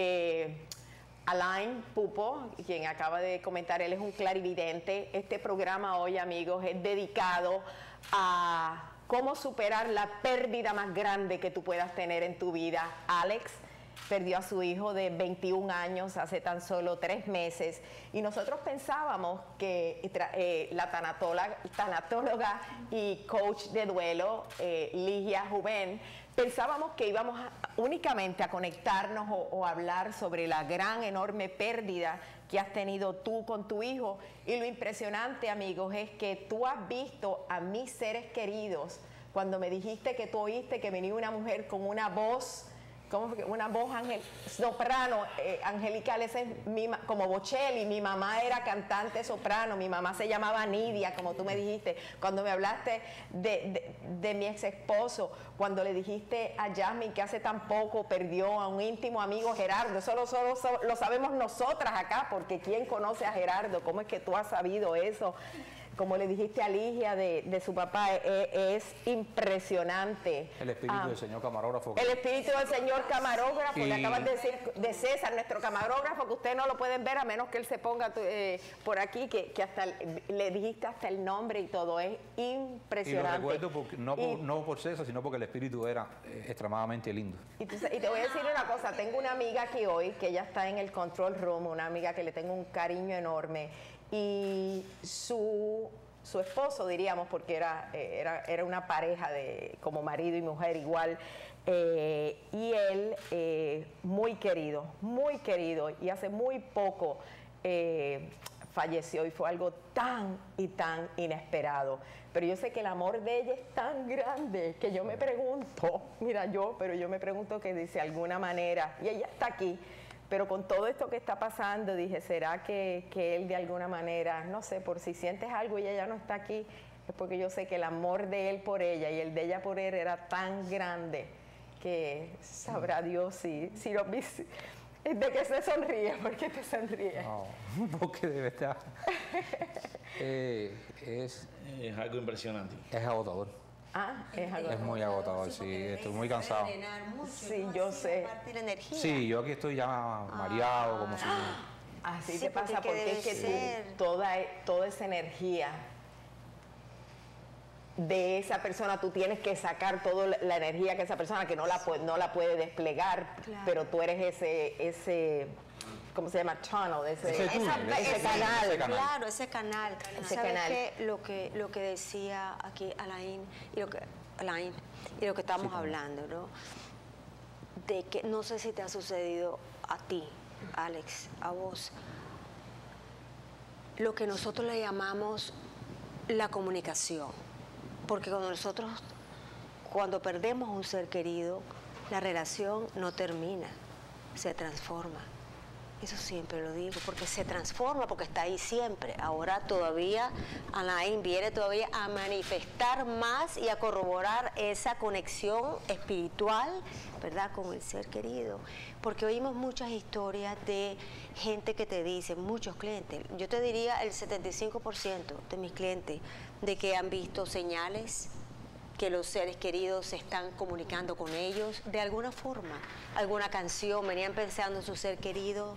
Alain Pupo, quien acaba de comentar, él es un clarividente. Este programa hoy, amigos, es dedicado a cómo superar la pérdida más grande que tú puedas tener en tu vida. Alex perdió a su hijo de 21 años hace tan solo 3 meses y nosotros pensábamos que la tanatóloga y coach de duelo, Ligia Juven, pensábamos que íbamos únicamente a conectarnos o hablar sobre la gran, enorme pérdida que has tenido tú con tu hijo. Y lo impresionante, amigos, es que tú has visto a mis seres queridos cuando me dijiste que tú oíste que venía una mujer con una voz, una voz soprano, angelical, ese es como Bocelli. Mi mamá era cantante soprano, mi mamá se llamaba Nidia, como tú me dijiste. Cuando me hablaste de mi ex esposo, cuando le dijiste a Jasmine que hace tan poco perdió a un íntimo amigo, Gerardo, eso solo lo sabemos nosotras acá, porque ¿quién conoce a Gerardo? ¿Cómo es que tú has sabido eso? Como le dijiste a Ligia de su papá, es impresionante. El espíritu del señor camarógrafo. El espíritu del señor camarógrafo, le acabas de decir de César, nuestro camarógrafo, que ustedes no lo pueden ver a menos que él se ponga por aquí, que hasta le dijiste hasta el nombre y todo, es impresionante. Y lo recuerdo porque, no por César, sino porque el espíritu era extremadamente lindo. Y te voy a decir una cosa, tengo una amiga aquí hoy, que ella está en el control room, una amiga que le tengo un cariño enorme, y su esposo, diríamos, porque era una pareja como marido y mujer igual, y él muy querido, y hace muy poco falleció, y fue algo tan y tan inesperado. Pero yo sé que el amor de ella es tan grande que yo me pregunto, yo me pregunto que de alguna manera, y ella está aquí, pero con todo esto que está pasando, dije, ¿será que él de alguna manera, no sé, por si sientes algo y ella ya no está aquí, es porque yo sé que el amor de él por ella y el de ella por él era tan grande que sabrá Dios si lo viste. ¿De qué se sonríe? ¿Por qué te sonríes? No, porque debe estar. Es algo impresionante. Es agotador. Es muy agotador, sí, estoy muy cansado. Sí, yo sé. Sí, yo aquí estoy ya mareado, como si... Así Sí, te pasa, porque es que toda esa energía de esa persona, tú tienes que sacar toda la energía que esa persona que no la puede desplegar, Claro. pero tú eres ese ¿cómo se llama? Tunnel, Ese túnel, ese canal. Claro, ese canal. Ese ¿Sabes canal. qué? Lo que decía aquí Alain y lo que estamos hablando, ¿no? De que no sé si te ha sucedido a ti, Alex, a vos, lo que nosotros le llamamos la comunicación. Porque cuando perdemos un ser querido, la relación no termina, se transforma. Eso siempre lo digo, porque se transforma, porque está ahí siempre. Ahora todavía Alain viene todavía a manifestar más y a corroborar esa conexión espiritual, ¿verdad?, con el ser querido. Porque oímos muchas historias de gente que te dice, muchos clientes, yo te diría el 75% de mis clientes, de que han visto señales, que los seres queridos se están comunicando con ellos de alguna forma, alguna canción, venían pensando en su ser querido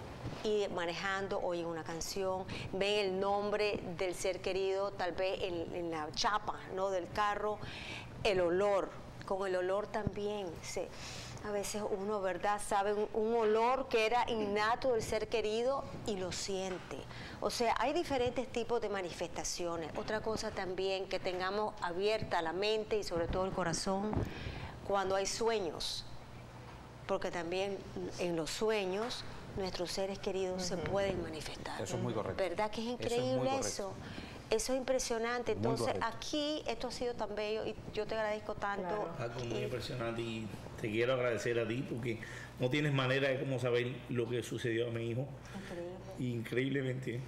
y manejando, oyen una canción, ven el nombre del ser querido tal vez en la chapa, ¿no?, del carro, el olor, con el olor también a veces uno, ¿verdad?, sabe un olor que era innato del ser querido y lo siente. O sea, hay diferentes tipos de manifestaciones. Otra cosa también, que tengamos abierta la mente y sobre todo el corazón cuando hay sueños, porque también en los sueños nuestros seres queridos se pueden manifestar. Eso es muy correcto. ¿Verdad que es increíble eso? Eso es impresionante. Muy Entonces, correcto. aquí esto ha sido tan bello y yo te agradezco tanto. Claro. Algo muy impresionante, y te quiero agradecer a ti porque no tienes manera de cómo saber lo que sucedió a mi hijo. Increíblemente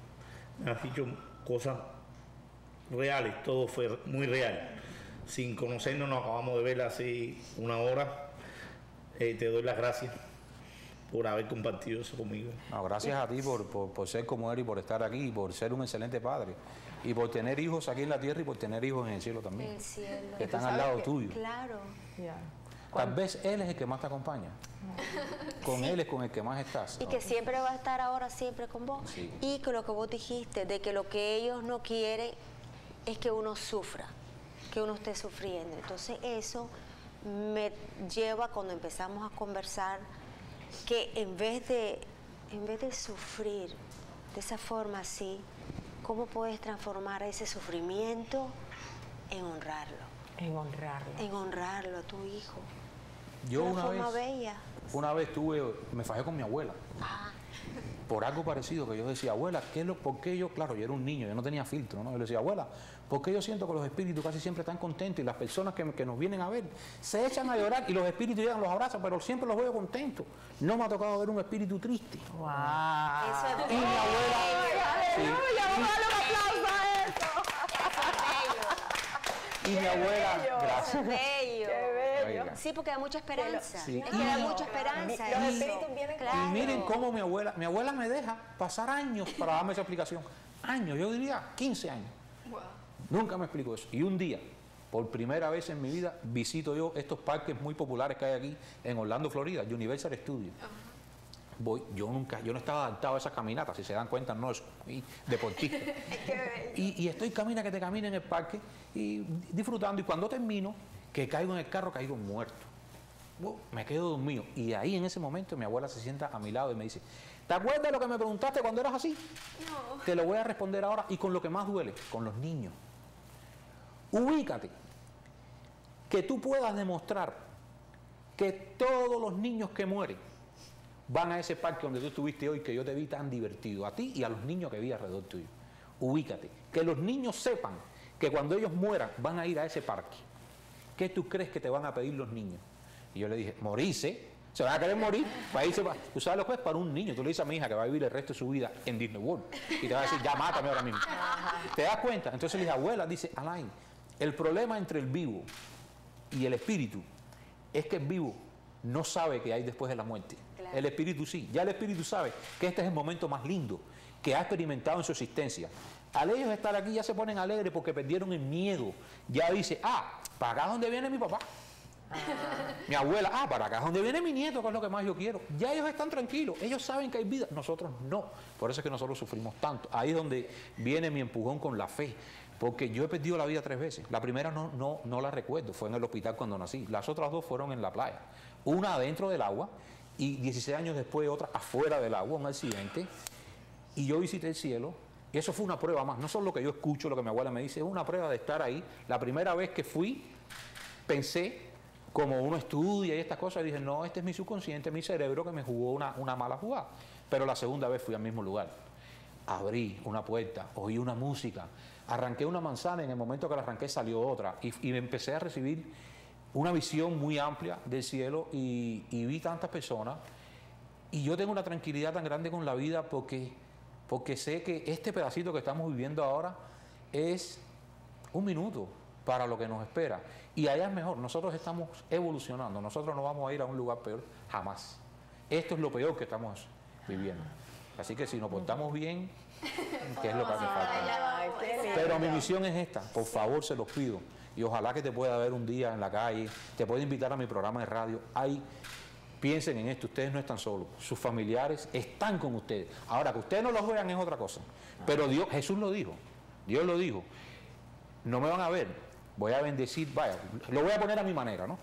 me has dicho cosas reales, todo fue muy real. Sin conocernos, nos acabamos de ver hace una hora. Te doy las gracias por haber compartido eso conmigo. No, gracias a ti por ser como eres y por estar aquí, y por ser un excelente padre, y por tener hijos aquí en la tierra y por tener hijos en el cielo también, En el cielo. que están tú al sabes lado que- tuyo. Claro. Ya. Tal vez él es el que más te acompaña. Con él es con el que más estás. Y que siempre va a estar ahora siempre con vos. Sí. Y que lo que vos dijiste, de que lo que ellos no quieren es que uno sufra, que uno esté sufriendo. Entonces eso me lleva, cuando empezamos a conversar, que en vez de sufrir de esa forma así, ¿cómo puedes transformar ese sufrimiento en honrarlo? En honrarlo. En honrarlo a tu hijo. Yo de una forma bella. una vez me fajé con mi abuela. Por algo parecido, que yo decía, abuela, ¿por qué yo? Claro, yo era un niño, yo no tenía filtro, ¿no? Yo le decía, abuela, ¿por qué yo siento que los espíritus casi siempre están contentos y las personas que nos vienen a ver se echan a llorar y los espíritus llegan, los abrazan, pero siempre los veo contentos? No me ha tocado ver un espíritu triste. ¡Wow! Eso es Y mi abuela, ¡Aleluya! Vamos a darle un aplauso a eso. y mi abuela, gracias. bello. ¡Qué bello! Oiga. Sí, porque da mucha esperanza. Sí. Es que da mucha esperanza. Los eso. espíritus vienen Claro. Y miren cómo mi abuela me deja pasar años para darme esa explicación. Años, yo diría 15 años. Nunca me explicó eso. Y un día, por primera vez en mi vida, visito yo estos parques muy populares que hay aquí en Orlando, Florida, Universal Studios. Yo no estaba adaptado a esas caminatas, si se dan cuenta, no soy deportista. y estoy camina en el parque y disfrutando, y cuando termino, que caigo en el carro, caigo muerto. Me quedo dormido. Y ahí en ese momento mi abuela se sienta a mi lado y me dice, ¿te acuerdas de lo que me preguntaste cuando eras así? No. Te lo voy a responder ahora, y con lo que más duele, con los niños. Ubícate, que tú puedas demostrar que todos los niños que mueren van a ese parque donde tú estuviste hoy, que yo te vi tan divertido, a ti y a los niños que vi alrededor tuyo. Ubícate, que los niños sepan que cuando ellos mueran van a ir a ese parque. ¿Qué tú crees que te van a pedir los niños? Y yo le dije, morirse. Se van a querer morir para irse. Tú sabes lo que es para un niño. Tú le dices a mi hija que va a vivir el resto de su vida en Disney World y te va a decir, ya mátame ahora mismo. ¿Te das cuenta? Entonces le dije, abuela, dice Alain, el problema entre el vivo y el espíritu es que el vivo no sabe que hay después de la muerte. Claro. El espíritu sí. Ya el espíritu sabe que este es el momento más lindo que ha experimentado en su existencia. Al ellos estar aquí ya se ponen alegres porque perdieron el miedo. Ya dice, para acá es donde viene mi papá. Mi abuela, para acá es donde viene mi nieto, que es lo que más yo quiero. Ya ellos están tranquilos, ellos saben que hay vida, nosotros no. Por eso es que nosotros sufrimos tanto. Ahí es donde viene mi empujón con la fe. Porque yo he perdido la vida 3 veces. La primera no la recuerdo, fue en el hospital cuando nací. Las otras 2 fueron en la playa. Una adentro del agua y 16 años después otra afuera del agua, un accidente, y yo visité el cielo, y eso fue una prueba más, no solo lo que yo escucho, lo que mi abuela me dice, es una prueba de estar ahí. La primera vez que fui, pensé, como uno estudia y estas cosas, dije, no, este es mi subconsciente, mi cerebro que me jugó una mala jugada. Pero la segunda vez fui al mismo lugar. Abrí una puerta, oí una música, arranqué una manzana y en el momento que la arranqué salió otra. Y empecé a recibir una visión muy amplia del cielo y vi tantas personas. Y yo tengo una tranquilidad tan grande con la vida porque sé que este pedacito que estamos viviendo ahora es un minuto para lo que nos espera. Y allá es mejor, nosotros estamos evolucionando, nosotros no vamos a ir a un lugar peor jamás. Esto es lo peor que estamos viviendo. Así que si nos portamos bien, ¿qué es lo que hace falta? Pero mi misión es esta, por favor se los pido, y ojalá que te pueda ver un día en la calle, te pueda invitar a mi programa de radio. Piensen en esto, ustedes no están solos, sus familiares están con ustedes. Ahora, que ustedes no los vean es otra cosa, pero Jesús lo dijo, Dios lo dijo, no me van a ver, voy a bendecir, vaya, lo voy a poner a mi manera, ¿no?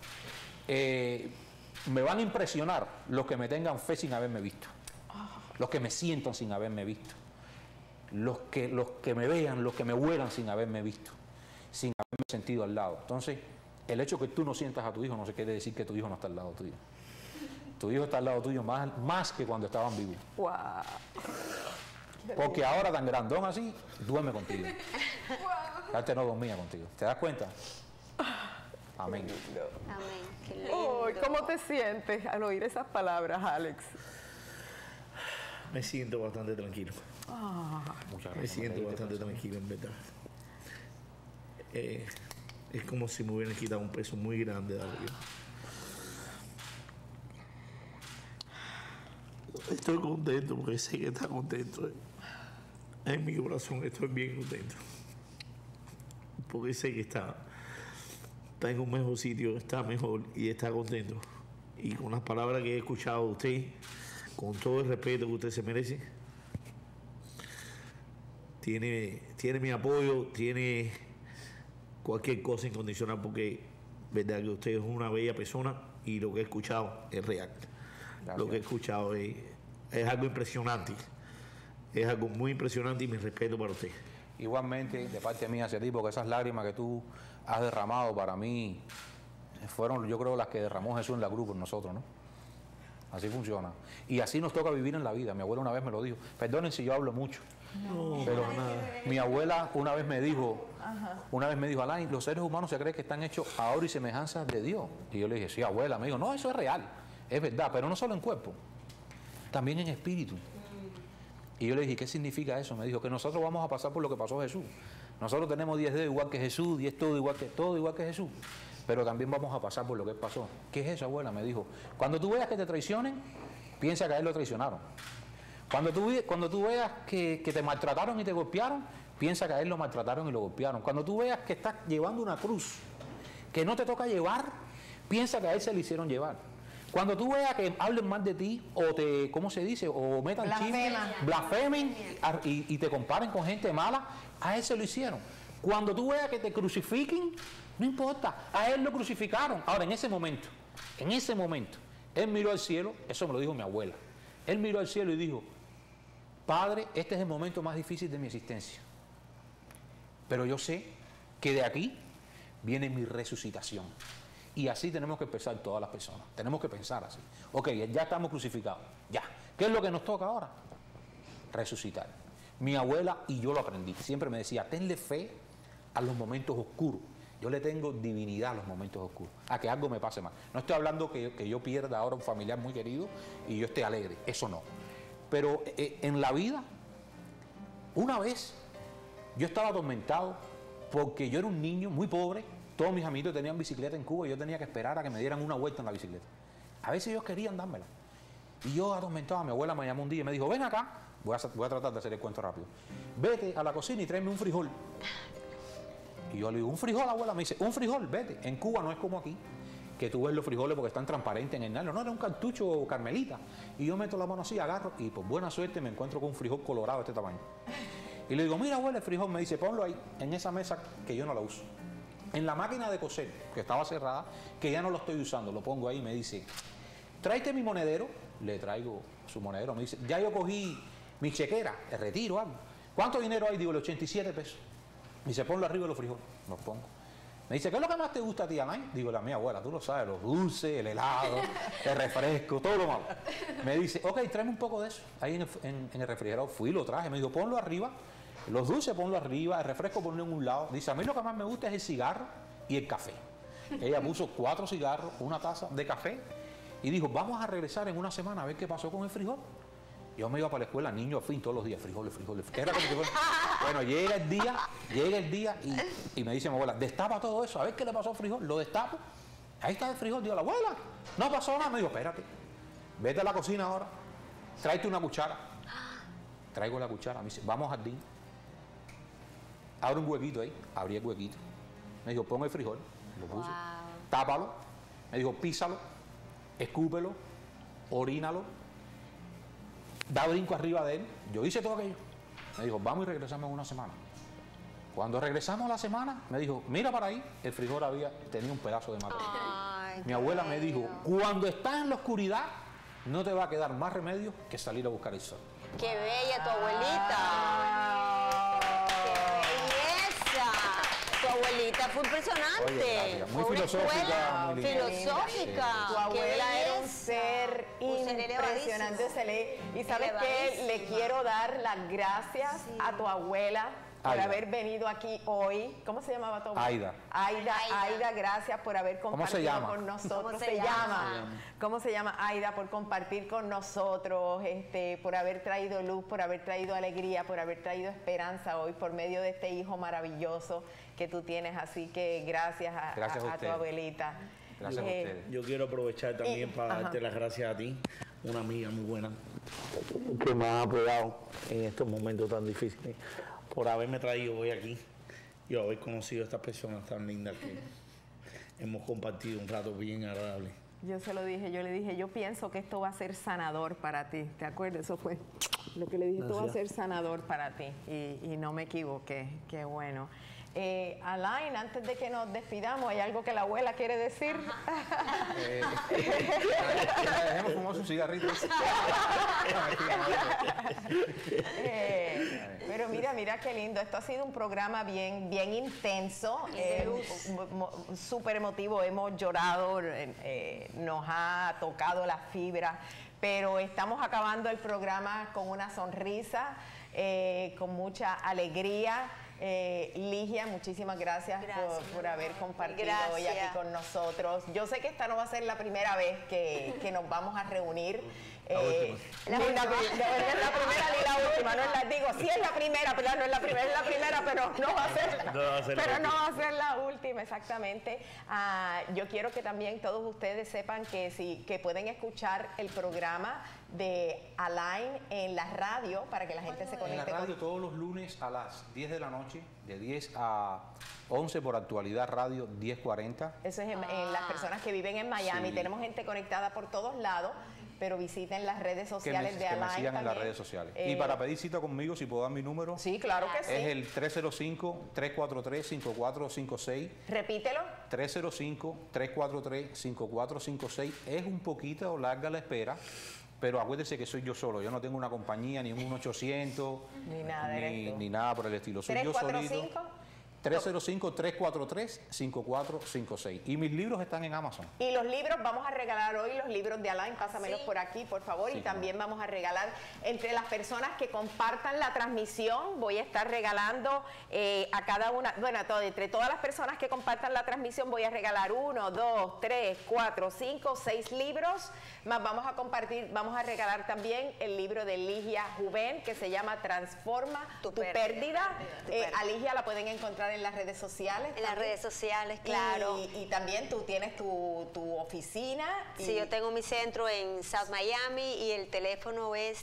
Me van a impresionar los que me tengan fe sin haberme visto, los que me sientan sin haberme visto, los que me vean, los que me huelan sin haberme visto, sin haberme sentido al lado. Entonces, el hecho que tú no sientas a tu hijo no se quiere decir que tu hijo no está al lado tuyo. Tu hijo está al lado tuyo más que cuando estaban vivos. Wow. Porque ahora tan grandón así, duerme contigo. Antes no dormía contigo. ¿Te das cuenta? Amén. Amén. Qué lindo. Oh, ¿cómo te sientes al oír esas palabras, Alex? Me siento bastante tranquilo. Muchas Me gracias. siento bastante tranquilo, en verdad. Es como si me hubieran quitado un peso muy grande de arriba. Estoy contento porque sé que está contento. En mi corazón estoy bien contento. Porque sé que está en un mejor sitio, está mejor y está contento. Y con las palabras que he escuchado de usted, con todo el respeto que usted se merece, tiene mi apoyo, tiene cualquier cosa incondicional, porque verdad que usted es una bella persona y lo que he escuchado es real. Gracias. Lo que he escuchado es algo impresionante. Es algo muy impresionante y mi respeto para usted. Igualmente, de parte mía hacia ti, porque esas lágrimas que tú has derramado para mí fueron, yo creo, las que derramó Jesús en la cruz por nosotros, ¿no? Así funciona. Y así nos toca vivir en la vida. Mi abuela una vez me lo dijo. Perdonen si yo hablo mucho. No, pero mi abuela una vez me dijo, Alain, los seres humanos se creen que están hechos a obra y semejanza de Dios. Y yo le dije, sí, abuela. Me dijo, no, eso es real, es verdad, pero no solo en cuerpo, también en espíritu. Y yo le dije, ¿qué significa eso? Me dijo que nosotros vamos a pasar por lo que pasó Jesús. Nosotros tenemos 10 dedos igual que Jesús, 10 todo igual que Jesús. Pero también vamos a pasar por lo que él pasó. ¿Qué es eso, abuela? Me dijo, cuando tú veas que te traicionen, piensa que a él lo traicionaron. Cuando tú veas que te maltrataron y te golpearon, piensa que a él lo maltrataron y lo golpearon. Cuando tú veas que estás llevando una cruz que no te toca llevar, piensa que a él se le hicieron llevar. Cuando tú veas que hablen mal de ti o te, ¿cómo se dice? O metan chisme, blasfemen y te comparen con gente mala, a él se lo hicieron. Cuando tú veas que te crucifiquen, no importa, a él lo crucificaron. Ahora, en ese momento, él miró al cielo, eso me lo dijo mi abuela, él miró al cielo y dijo, Padre, este es el momento más difícil de mi existencia, pero yo sé que de aquí viene mi resucitación. Y así tenemos que pensar todas las personas, tenemos que pensar así. Ok, ya estamos crucificados, ya. ¿Qué es lo que nos toca ahora? Resucitar. Mi abuela, y yo lo aprendí, siempre me decía, tenle fe a los momentos oscuros. Yo le tengo divinidad a los momentos oscuros, a que algo me pase mal. No estoy hablando que yo pierda ahora un familiar muy querido y yo esté alegre, eso no. Pero en la vida, una vez, yo estaba atormentado porque yo era un niño muy pobre, todos mis amigos tenían bicicleta en Cuba y yo tenía que esperar a que me dieran una vuelta en la bicicleta. A veces ellos querían dármela. Y yo atormentado, mi abuela me llamó un día y me dijo, ven acá, voy a tratar de hacer el cuento rápido. Vete a la cocina y tráeme un frijol. Y yo le digo, ¿un frijol, abuela? Me dice, un frijol, vete. En Cuba no es como aquí, que tú ves los frijoles porque están transparentes en el nylon. No, era un cartucho carmelita. Y yo meto la mano así, agarro y por buena suerte me encuentro con un frijol colorado de este tamaño. Y le digo, mira, abuela, el frijol. Me dice, ponlo ahí, en esa mesa que yo no la uso. En la máquina de coser, que estaba cerrada, que ya no lo estoy usando, lo pongo ahí y me dice, tráete mi monedero. Le traigo su monedero. Me dice, ya yo cogí mi chequera, el retiro, algo. ¿Cuánto dinero hay? Digo, 87 pesos. Me dice, ponlo arriba de los frijoles. Los pongo. Me dice, ¿qué es lo que más te gusta a ti, Alain? Digo, la mía abuela, tú lo sabes, los dulces, el helado, el refresco, todo lo malo. Me dice, ok, tráeme un poco de eso. Ahí en el refrigerador fui, lo traje. Me dijo, ponlo arriba. Los dulces ponlo arriba, el refresco ponlo en un lado. Dice, a mí lo que más me gusta es el cigarro y el café. Ella puso 4 cigarros, una taza de café y dijo, vamos a regresar en una semana a ver qué pasó con el frijol. Yo me iba para la escuela, niño, a fin, todos los días, frijoles. Era como que bueno, llega el día y me dice mi abuela, destapa todo eso, a ver qué le pasó al frijol. Lo destapo, ahí está el frijol. Digo, la abuela, no pasó nada. Me dijo, espérate, vete a la cocina ahora, tráete una cuchara. Traigo la cuchara, me dice, vamos al jardín. Abre un huequito ahí, abrí el huequito. Me dijo, pon el frijol, lo puse, tápalo. Me dijo, písalo, escúpelo, orínalo. Da brinco arriba de él. Yo hice todo aquello. Me dijo, vamos y regresamos en una semana. Cuando regresamos a la semana, me dijo, mira para ahí, el frijol tenía un pedazo de matón. Mi abuela me dijo, cuando estás en la oscuridad, no te va a quedar más remedio que salir a buscar el sol. ¡Qué bella tu abuelita! ¡Qué belleza! Tu abuelita fue impresionante. Oye, muy fue filosófica, muy linda. filosófica. Sí. Tu abuela ¡Qué era un belleza! ser impresionante. Y ¿sabes qué? Le quiero dar las gracias a tu abuela por Aida. haber venido aquí hoy. ¿Cómo se llamaba tu abuela? Aida, gracias por haber compartido con nosotros. ¿Cómo se llama? ¿Cómo se llama? Aida, por compartir con nosotros, por haber traído luz, por haber traído alegría, por haber traído esperanza hoy por medio de este hijo maravilloso que tú tienes. Así que gracias a tu abuelita. Gracias a ustedes. Yo quiero aprovechar también para darte las gracias a ti, una amiga muy buena, que me ha apoyado en estos momentos tan difíciles, por haberme traído hoy aquí y haber conocido a estas personas tan lindas que hemos compartido un rato bien agradable. Yo se lo dije, yo le dije, yo pienso que esto va a ser sanador para ti. ¿Te acuerdas? Eso fue lo que le dije, esto va a ser sanador para ti. Y no me equivoqué, qué bueno. Alain, antes de que nos despidamos, ¿hay algo que la abuela quiere decir? Dejemos fumar un cigarrito. Pero mira qué lindo. Esto ha sido un programa bien intenso, súper emotivo. Hemos llorado, nos ha tocado la fibra, pero estamos acabando el programa con una sonrisa, con mucha alegría. Ligia, muchísimas gracias por haber compartido hoy aquí con nosotros. Yo sé que esta no va a ser la primera vez que nos vamos a reunir. La primera ni la última, no es la, digo, sí es la primera, pero no es la primera, es la primera, pero no va a ser la última, exactamente. Yo quiero que también todos ustedes sepan que pueden escuchar el programa de Alain en la radio para que la gente se conecte. En la radio todos los lunes a las 10 de la noche, de 10 a 11 por Actualidad Radio 1040. Eso es en las personas que viven en Miami. Sí. Tenemos gente conectada por todos lados, pero visiten las redes sociales de Alain. Que me sigan en las redes sociales. Y para pedir cita conmigo, si puedo dar mi número. Sí, claro que sí. Es el 305-343-5456. Repítelo. 305-343-5456. Es un poquito larga la espera, pero acuérdese que soy yo solo. Yo no tengo una compañía, ni un 800, ni nada por el estilo. Soy yo solito. 305-343-5456. Y mis libros están en Amazon. Y los libros, vamos a regalar hoy los libros de Alain. Pásamelos por aquí, por favor. Sí, y también vamos a regalar entre las personas que compartan la transmisión. Voy a estar regalando a cada una, bueno, entre todas las personas que compartan la transmisión, voy a regalar 1, 2, 3, 4, 5, 6 libros. Más vamos a compartir, vamos a regalar también el libro de Ligia Juven, que se llama Transforma tu pérdida. A Ligia la pueden encontrar en las redes sociales. En las redes sociales, claro. Y también tú tienes tu oficina. Sí, yo tengo mi centro en South Miami y el teléfono es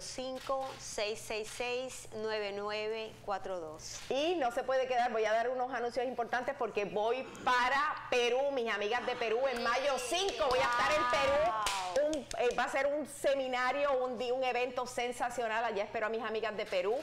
305-666-9942. Y no se puede quedar, voy a dar unos anuncios importantes porque voy para Perú, mis amigas de Perú, en mayo 5 voy a estar en Perú. Va a ser un seminario, un evento sensacional. Allá espero a mis amigas de Perú.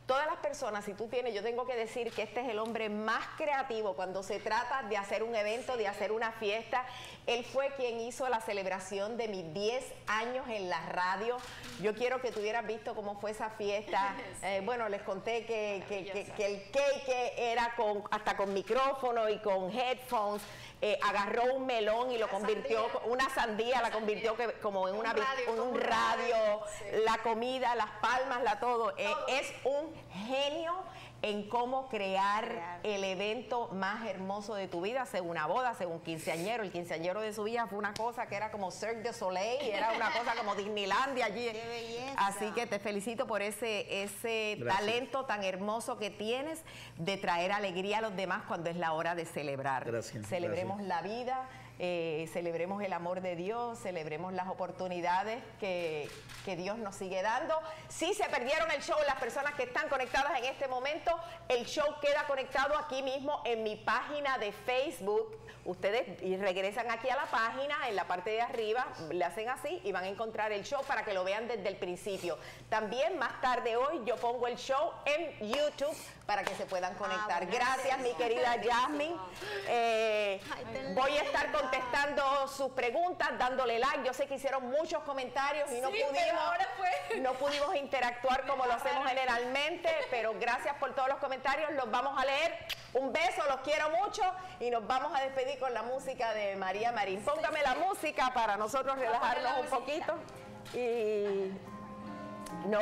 todas las personas, si tú tienes, yo tengo que decir que este es el hombre más creativo cuando se trata de hacer un evento, de hacer una fiesta. Él fue quien hizo la celebración de mis 10 años en la radio. Yo quiero que tú hubieras visto cómo fue esa fiesta. Bueno, les conté que el cake era hasta con micrófono y con headphones. Agarró un melón y lo convirtió, una sandía, la convirtió como en un radio, sí. La comida, las palmas, todo. Es un genio en cómo crear el evento más hermoso de tu vida, según una boda, según quinceañero. El quinceañero de su vida fue una cosa que era como Cirque du Soleil, era una cosa como Disneylandia allí. ¡Qué belleza! Así que te felicito por ese talento tan hermoso que tienes de traer alegría a los demás cuando es la hora de celebrar. Gracias. Celebremos la vida. Celebremos el amor de Dios, celebremos las oportunidades que Dios nos sigue dando. Si se perdieron el show, las personas que están conectadas en este momento, el show queda conectado aquí mismo en mi página de Facebook. Ustedes regresan aquí a la página, en la parte de arriba, le hacen así y van a encontrar el show para que lo vean desde el principio. También más tarde hoy yo pongo el show en YouTube para que se puedan conectar. Gracias, mi querida Jasmine. Voy a estar contestando sus preguntas, dándole like. Yo sé que hicieron muchos comentarios y no pudimos interactuar como lo hacemos generalmente, pero gracias por todos los comentarios, los vamos a leer. Un beso, los quiero mucho y nos vamos a despedir con la música de María Marín. Póngame la música para nosotros relajarnos un poquito. Y no,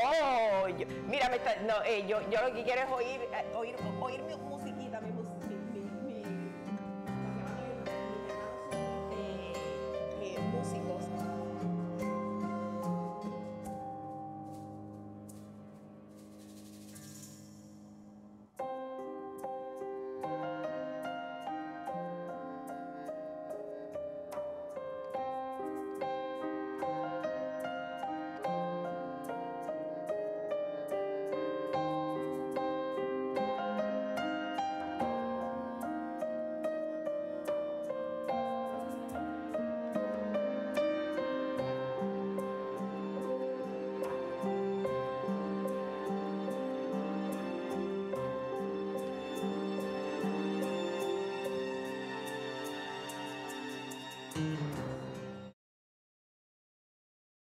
yo lo que quiero es oír mi musiquita, músicos.